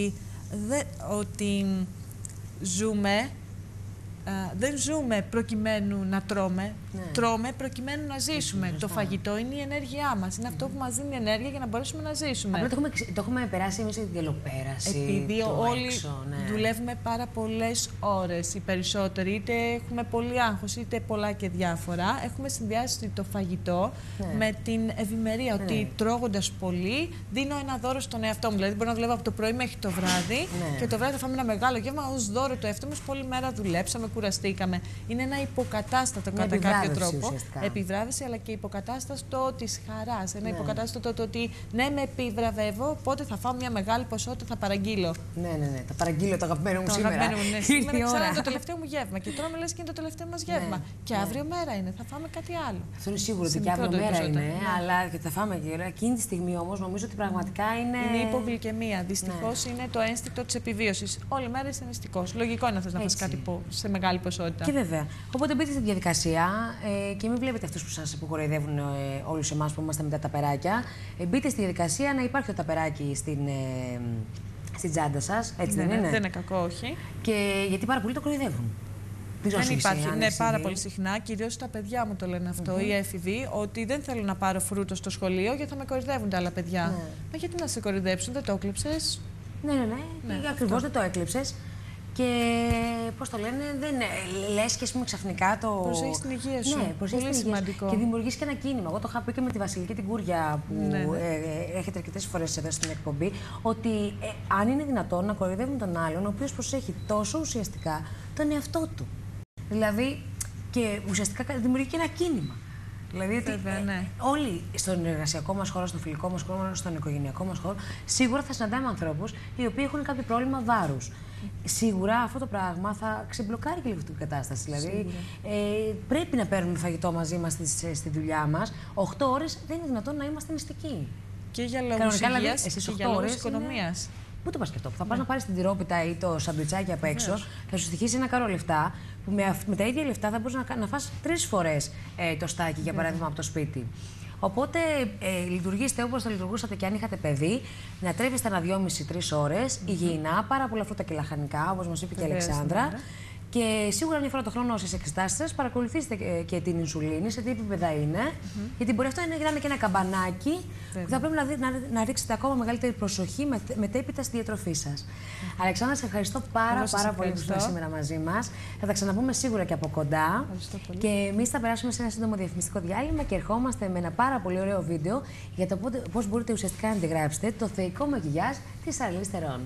ότι ζούμε. Δεν ζούμε προκειμένου να τρώμε. Τρώμε προκειμένου να ζήσουμε. Το φαγητό είναι η ενέργειά μας. Είναι αυτό που μας δίνει ενέργεια για να μπορέσουμε να ζήσουμε. Απλά το έχουμε περάσει εμείς τη διαλοπέραση. Επειδή όλοι δουλεύουμε πάρα πολλές ώρες, οι περισσότεροι, είτε έχουμε πολύ άγχος, είτε πολλά και διάφορα, έχουμε συνδυάσει το φαγητό με την ευημερία. Ότι τρώγοντας πολύ, δίνω ένα δώρο στον εαυτό μου. Δηλαδή, μπορώ να δουλεύω από το πρωί μέχρι το βράδυ και το βράδυ θα φάμε ένα μεγάλο γεύμα ως δώρο του εαυτού μας. Πολλή μέρα δουλέψαμε, κουραστήκαμε. Είναι ένα υποκατάστατο κατά κάποιο τρόπο. Ουσιαστικά. Επιβράβευση, αλλά και υποκατάστατο της χαράς. Ένα υποκατάστατο το ότι ναι, με επιβραβεύω, οπότε θα φάω μια μεγάλη ποσότητα, θα παραγγείλω. Ναι. Θα παραγγείλω το αγαπημένο μου σήμερα. Σήμερα ξέρω είναι το τελευταίο μου γεύμα. Και τρώμε λες και είναι το τελευταίο μας γεύμα. Και αύριο μέρα είναι, θα φάμε κάτι άλλο. Αυτό είναι σίγουρο ότι και αύριο μέρα είναι, αλλά και θα φάμε και εκείνη τη στιγμή όμως νομίζω ότι πραγματικά είναι. Είναι υπογλυκαιμία. Δυστυχώς είναι το ένστικτο της επιβίωσης. Όλη μέρα είσαι νηστικός. Λογικό είναι να θες να φας κάτι σε μεγάλη ποσότητα. Και βέβαια. Οπότε μπείτε στη διαδικασία και μην βλέπετε αυτούς που σας κοροϊδεύουν όλους εμάς που είμαστε με τα ταπεράκια. Μπείτε στη διαδικασία να υπάρχει το ταπεράκι στην τσάντα σας. Έτσι δεν είναι? Δεν είναι κακό, όχι. Και γιατί πάρα πολλοί το κοροϊδεύουν. Δεν υπάρχει. Ναι, πάρα πολύ συχνά. Κυρίως τα παιδιά μου το λένε αυτό, οι έφηβοι, ότι δεν θέλω να πάρω φρούτο στο σχολείο γιατί θα με κοροϊδεύουν τα άλλα παιδιά. Μα γιατί να σε κοροϊδέψουν, δεν το έκλεψες? Ναι. Ακριβώς δεν το έκλεψες. Και πώς το λένε, δεν λες και ξαφνικά το. Προσέχεις την υγεία σου. Ναι, πολύ σημαντικό. Και δημιουργείς και ένα κίνημα. Εγώ το είχα πει και με τη Βασιλική την Κούρια που έχετε αρκετές φορές εδώ στην εκπομπή, ότι αν είναι δυνατόν να κοροϊδεύουν τον άλλον, ο οποίος προσέχει τόσο ουσιαστικά τον εαυτό του. Δηλαδή, και ουσιαστικά δημιουργεί και ένα κίνημα. Δηλαδή ότι όλοι στον εργασιακό μας χώρο, στον φιλικό μας χώρο, στον οικογενειακό μας χώρο, σίγουρα θα συναντάμε ανθρώπους οι οποίοι έχουν κάποιο πρόβλημα βάρους. Σίγουρα αυτό το πράγμα θα ξεμπλοκάρει και λίγο την κατάσταση. Δηλαδή, πρέπει να παίρνουμε φαγητό μαζί μας στη δουλειά μας. 8 ώρες δεν είναι δυνατόν να είμαστε νηστικοί. Και για λόγους υγείας και για λόγους οικονομίας. Πού το πας και αυτό? Θα πας να πάρεις την τυρόπιτα ή το σαντουιτσάκι απ' έξω, θα σου στοιχήσει ένα καρό λεφτά, που με τα ίδια λεφτά θα μπορείς να φας 3 φορές το στάκι, για παράδειγμα, από το σπίτι. Οπότε λειτουργήστε όπως θα λειτουργούσατε και αν είχατε παιδί, να τρέφεστε ανά 2,5-3 ώρες, υγιεινά, πάρα πολλά φρούτα και λαχανικά, όπως μας είπε και η Αλεξάνδρα. Και σίγουρα μια φορά το χρόνο στις εξετάσεις σας παρακολουθήστε και την ινσουλίνη, σε τι επίπεδα είναι. Γιατί μπορεί αυτό να είναι και ένα καμπανάκι που θα πρέπει να ρίξετε ακόμα μεγαλύτερη προσοχή μετέπειτα στη διατροφή σας. Αλεξάνδρα, σε ευχαριστώ πάρα πολύ που ήσασταν σήμερα μαζί μας. Θα τα ξαναπούμε σίγουρα και από κοντά. Και εμείς θα περάσουμε σε ένα σύντομο διαφημιστικό διάλειμμα και ερχόμαστε με ένα πάρα πολύ ωραίο βίντεο για το πώς μπορείτε ουσιαστικά να αντιγράψετε το θεϊκό μακιγιάζ της Charlize Theron.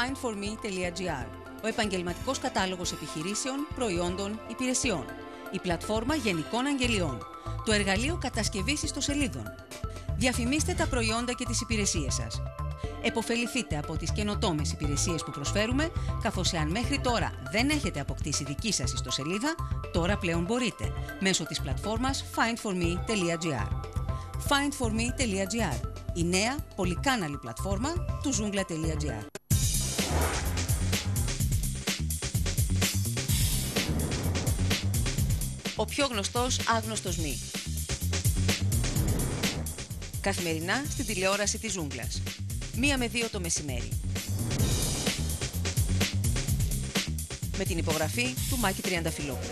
findforme.gr, ο επαγγελματικός κατάλογος επιχειρήσεων, προϊόντων, υπηρεσιών, η πλατφόρμα γενικών αγγελιών, το εργαλείο κατασκευής ιστοσελίδων. Διαφημίστε τα προϊόντα και τις υπηρεσίες σας. Εποφεληθείτε από τις καινοτόμες υπηρεσίες που προσφέρουμε, καθώς εάν μέχρι τώρα δεν έχετε αποκτήσει δική σας ιστοσελίδα, τώρα πλέον μπορείτε, mέσω της πλατφόρμας findforme.gr. findforme.gr, η νέα πολυκάναλη πλατφόρμα του Joongla.gr. Ο πιο γνωστός άγνωστος μη. Καθημερινά στην τηλεόραση της Ζούγκλας. 1 με 2 το μεσημέρι. Με την υπογραφή του Μάκη Τριανταφυλόπουλου.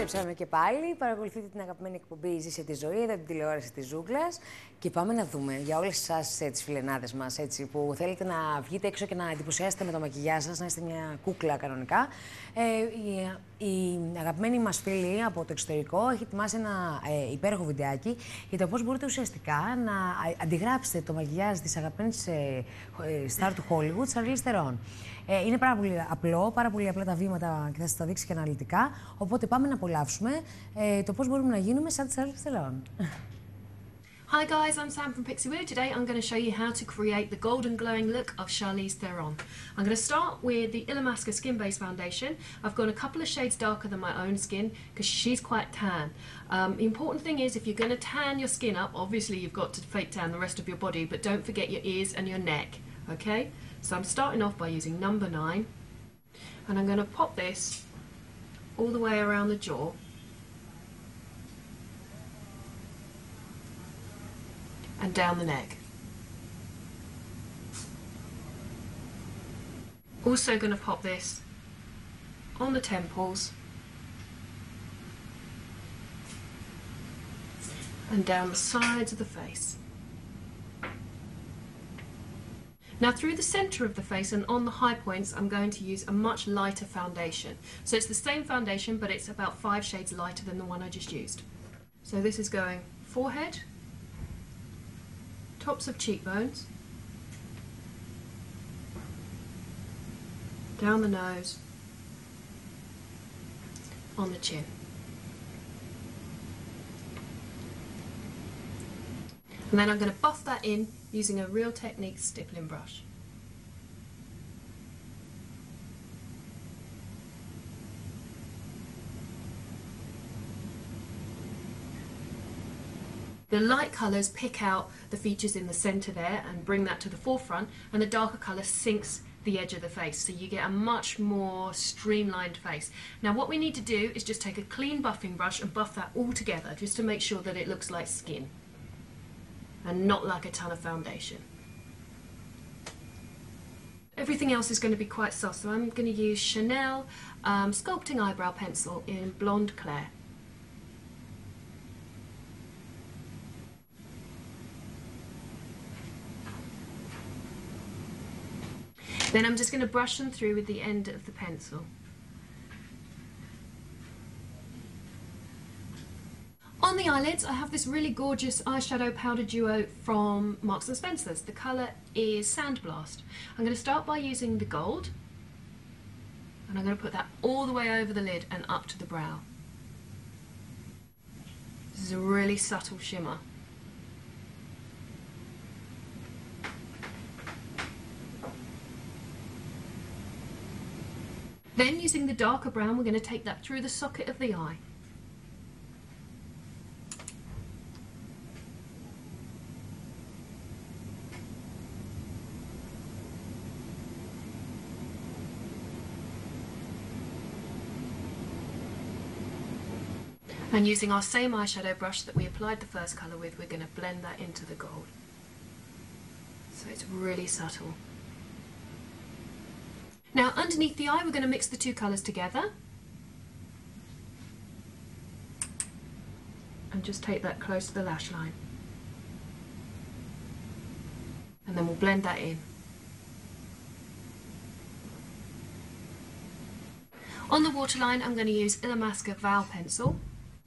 Επιστρέψαμε και πάλι. Παρακολουθείτε την αγαπημένη εκπομπή «Ζήσε τη ζωή», εδώ την τηλεόραση της Ζούγκλας. Και πάμε να δούμε για όλες εσάς τις φιλενάδες μας που θέλετε να βγείτε έξω και να εντυπωσιάσετε με το μακιγιάζ σας, να είστε μια κούκλα κανονικά. Η αγαπημένη μας φίλη από το εξωτερικό έχει ετοιμάσει ένα υπέροχο βιντεάκι για το πώς μπορείτε ουσιαστικά να αντιγράψετε το μακιγιάζ της αγαπημένης στάρ του Hollywood, Charlize Theron. Είναι πάρα πολύ απλό, πάρα πολύ απλά τα βήματα και θα σας τα δείξει και αναλυτικά. Οπότε πάμε να απολαύσουμε το πώς μπορούμε να γίνουμε σαν τη Charlize Theron. Hi guys, I'm Sam from Pixiwoo. Today I'm going to show you how to create the golden glowing look of Charlize Theron. I'm going to start with the Illamasqua Skin Base Foundation. I've gone a couple of shades darker than my own skin because she's quite tan. The important thing is if you're going to tan your skin up, obviously you've got to fake tan the rest of your body, but don't forget your ears and your neck, okay? So I'm starting off by using number 9, and I'm going to pop this all the way around the jaw. And down the neck. Also going to pop this on the temples and down the sides of the face. Now through the center of the face and on the high points I'm going to use a much lighter foundation. So it's the same foundation but it's about 5 shades lighter than the one I just used. So this is going forehead, tops of cheekbones, down the nose, on the chin. And then I'm going to buff that in using a Real Techniques stippling brush. The light colours pick out the features in the centre there and bring that to the forefront, and the darker colour sinks the edge of the face, so you get a much more streamlined face. Now what we need to do is just take a clean buffing brush and buff that all together, just to make sure that it looks like skin and not like a ton of foundation. Everything else is going to be quite soft, so I'm going to use Chanel Sculpting Eyebrow Pencil in Blonde Clair. Then I'm just going to brush them through with the end of the pencil. On the eyelids I have this really gorgeous eyeshadow powder duo from Marks & Spencer's. The colour is Sandblast. I'm going to start by using the gold, and I'm going to put that all the way over the lid and up to the brow. This is a really subtle shimmer. Then using the darker brown we're going to take that through the socket of the eye. And using our same eyeshadow brush that we applied the first colour with, we're going to blend that into the gold. So it's really subtle. Now underneath the eye we're going to mix the two colours together. And just take that close to the lash line. And then we'll blend that in. On the waterline I'm going to use Illamasqua Val Pencil.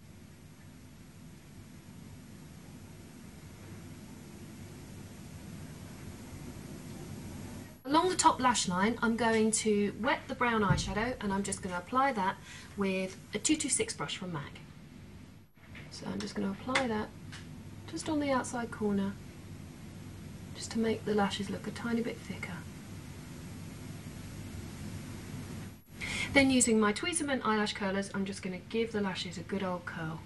Along the top lash line I'm going to wet the brown eyeshadow and I'm just going to apply that with a 226 brush from MAC. So I'm just going to apply that just on the outside corner, just to make the lashes look a tiny bit thicker. Then using my Tweezerman eyelash curlers I'm just going to give the lashes a good old curl.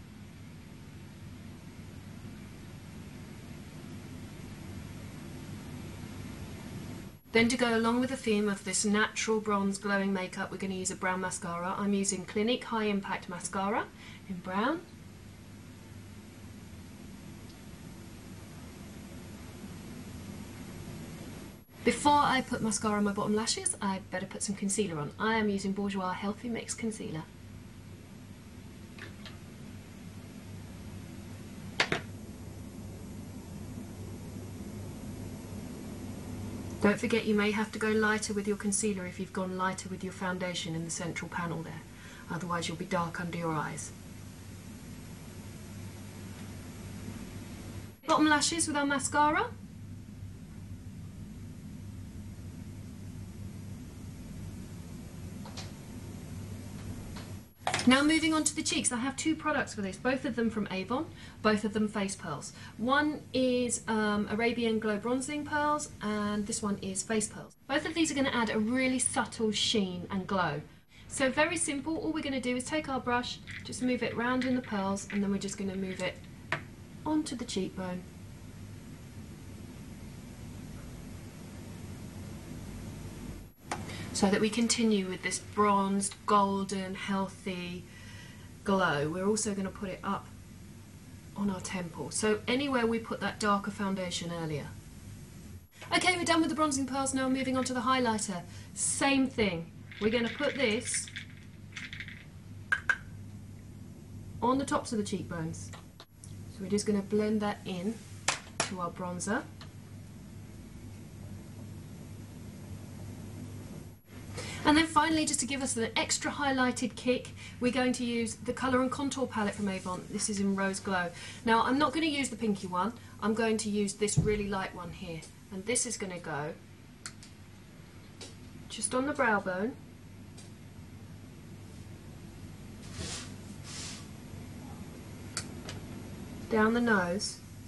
Then to go along with the theme of this natural bronze glowing makeup we're going to use a brown mascara. I'm using Clinique High Impact Mascara in brown. Before I put mascara on my bottom lashes, I'd better put some concealer on. I am using Bourjois Healthy Mix Concealer. Don't forget you may have to go lighter with your concealer if you've gone lighter with your foundation in the central panel there. Otherwise you'll be dark under your eyes. Bottom lashes with our mascara. Now moving on to the cheeks, I have two products for this, both of them from Avon, both of them face pearls. One is Arabian Glow Bronzing Pearls and this one is face pearls. Both of these are going to add a really subtle sheen and glow. So very simple, all we're going to do is take our brush, just move it round in the pearls and then we're just going to move it onto the cheekbone. So that we continue with this bronzed, golden, healthy glow. We're also going to put it up on our temple. So anywhere we put that darker foundation earlier. Okay, we're done with the bronzing pearls, now moving on to the highlighter. Same thing. We're going to put this on the tops of the cheekbones. So we're just going to blend that in to our bronzer. And then finally, just to give us an extra highlighted kick, we're going to use the Colour and Contour palette from Avon. This is in Rose Glow. Now, I'm not going to use the pinky one. I'm going to use this really light one here. And this is going to go just on the brow bone. Down the nose.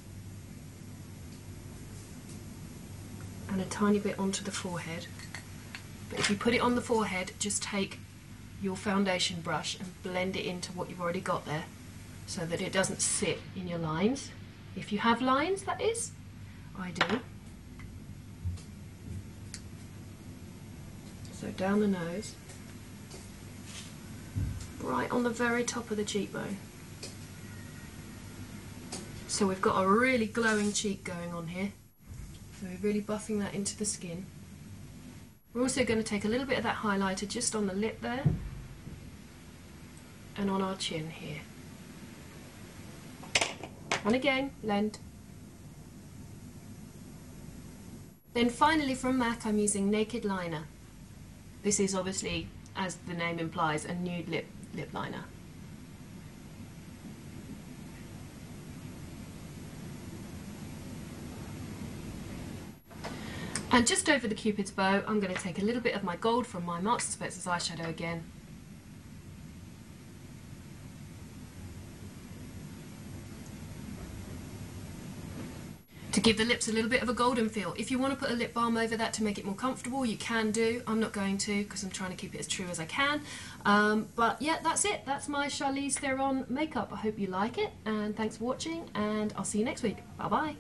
And a tiny bit onto the forehead. But if you put it on the forehead, just take your foundation brush and blend it into what you've already got there so that it doesn't sit in your lines. If you have lines, that is. I do. So down the nose, right on the very top of the cheekbone. So we've got a really glowing cheek going on here. So we're really buffing that into the skin. We're also going to take a little bit of that highlighter just on the lip there and on our chin here. And again, blend. Then finally from MAC I'm using Naked Liner. This is obviously, as the name implies, a nude lip liner. And just over the Cupid's bow, I'm going to take a little bit of my gold from my Marks & Spencer's eyeshadow again. To give the lips a little bit of a golden feel. If you want to put a lip balm over that to make it more comfortable, you can do. I'm not going to because I'm trying to keep it as true as I can. But yeah, that's it. That's my Charlize Theron makeup. I hope you like it and thanks for watching and I'll see you next week. Bye bye.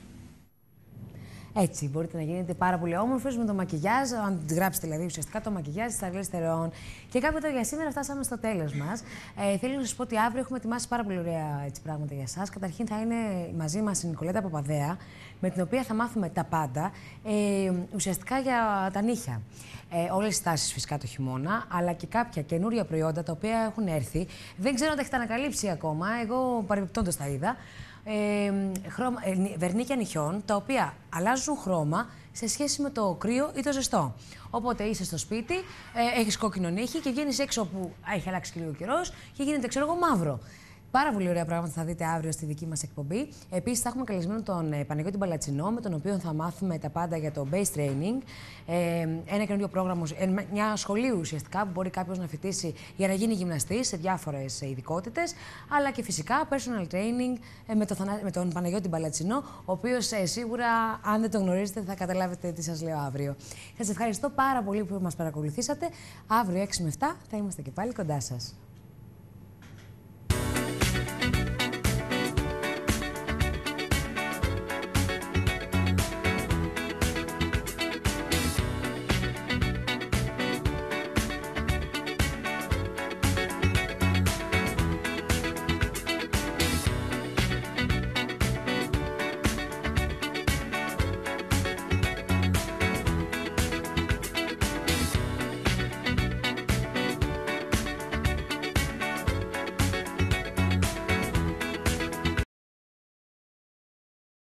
Έτσι, μπορείτε να γίνετε πάρα πολύ όμορφες με το μακιγιάζ, αν τις γράψετε δηλαδή ουσιαστικά το μακιγιάζ της Charlize Theron. Και κάποτε για σήμερα φτάσαμε στο τέλος μας. Θέλω να σας πω ότι αύριο έχουμε ετοιμάσει πάρα πολύ ωραία πράγματα για εσάς. Καταρχήν θα είναι μαζί μας η Νικολέτα Παπαδέα, με την οποία θα μάθουμε τα πάντα, ουσιαστικά για τα νύχια. Όλες τις τάσεις φυσικά το χειμώνα, αλλά και κάποια καινούρια προϊόντα τα οποία έχουν έρθει. Δεν ξέρω αν τα έχετε ανακαλύψει ακόμα, εγώ παρεμπιπτόντως τα είδα. Βερνίκια νυχιών, τα οποία αλλάζουν χρώμα σε σχέση με το κρύο ή το ζεστό. Οπότε είσαι στο σπίτι, έχεις κόκκινο νύχι και βγαίνεις έξω που έχει αλλάξει και λίγο καιρός και γίνεται, ξέρω εγώ, μαύρο. Πάρα πολύ ωραία πράγματα θα δείτε αύριο στη δική μας εκπομπή. Επίσης, θα έχουμε καλεσμένο τον Παναγιώτη Μπαλατσινό, με τον οποίο θα μάθουμε τα πάντα για το base training. Ένα καινούριο πρόγραμμα, μια σχολή ουσιαστικά που μπορεί κάποιος να φοιτήσει για να γίνει γυμναστής σε διάφορες ειδικότητες. Αλλά και φυσικά personal training με τον Παναγιώτη Μπαλατσινό, ο οποίος σίγουρα, αν δεν τον γνωρίζετε, θα καταλάβετε τι σας λέω αύριο. Σας ευχαριστώ πάρα πολύ που μας παρακολουθήσατε. Αύριο 6 με 7 θα είμαστε και πάλι κοντά σας.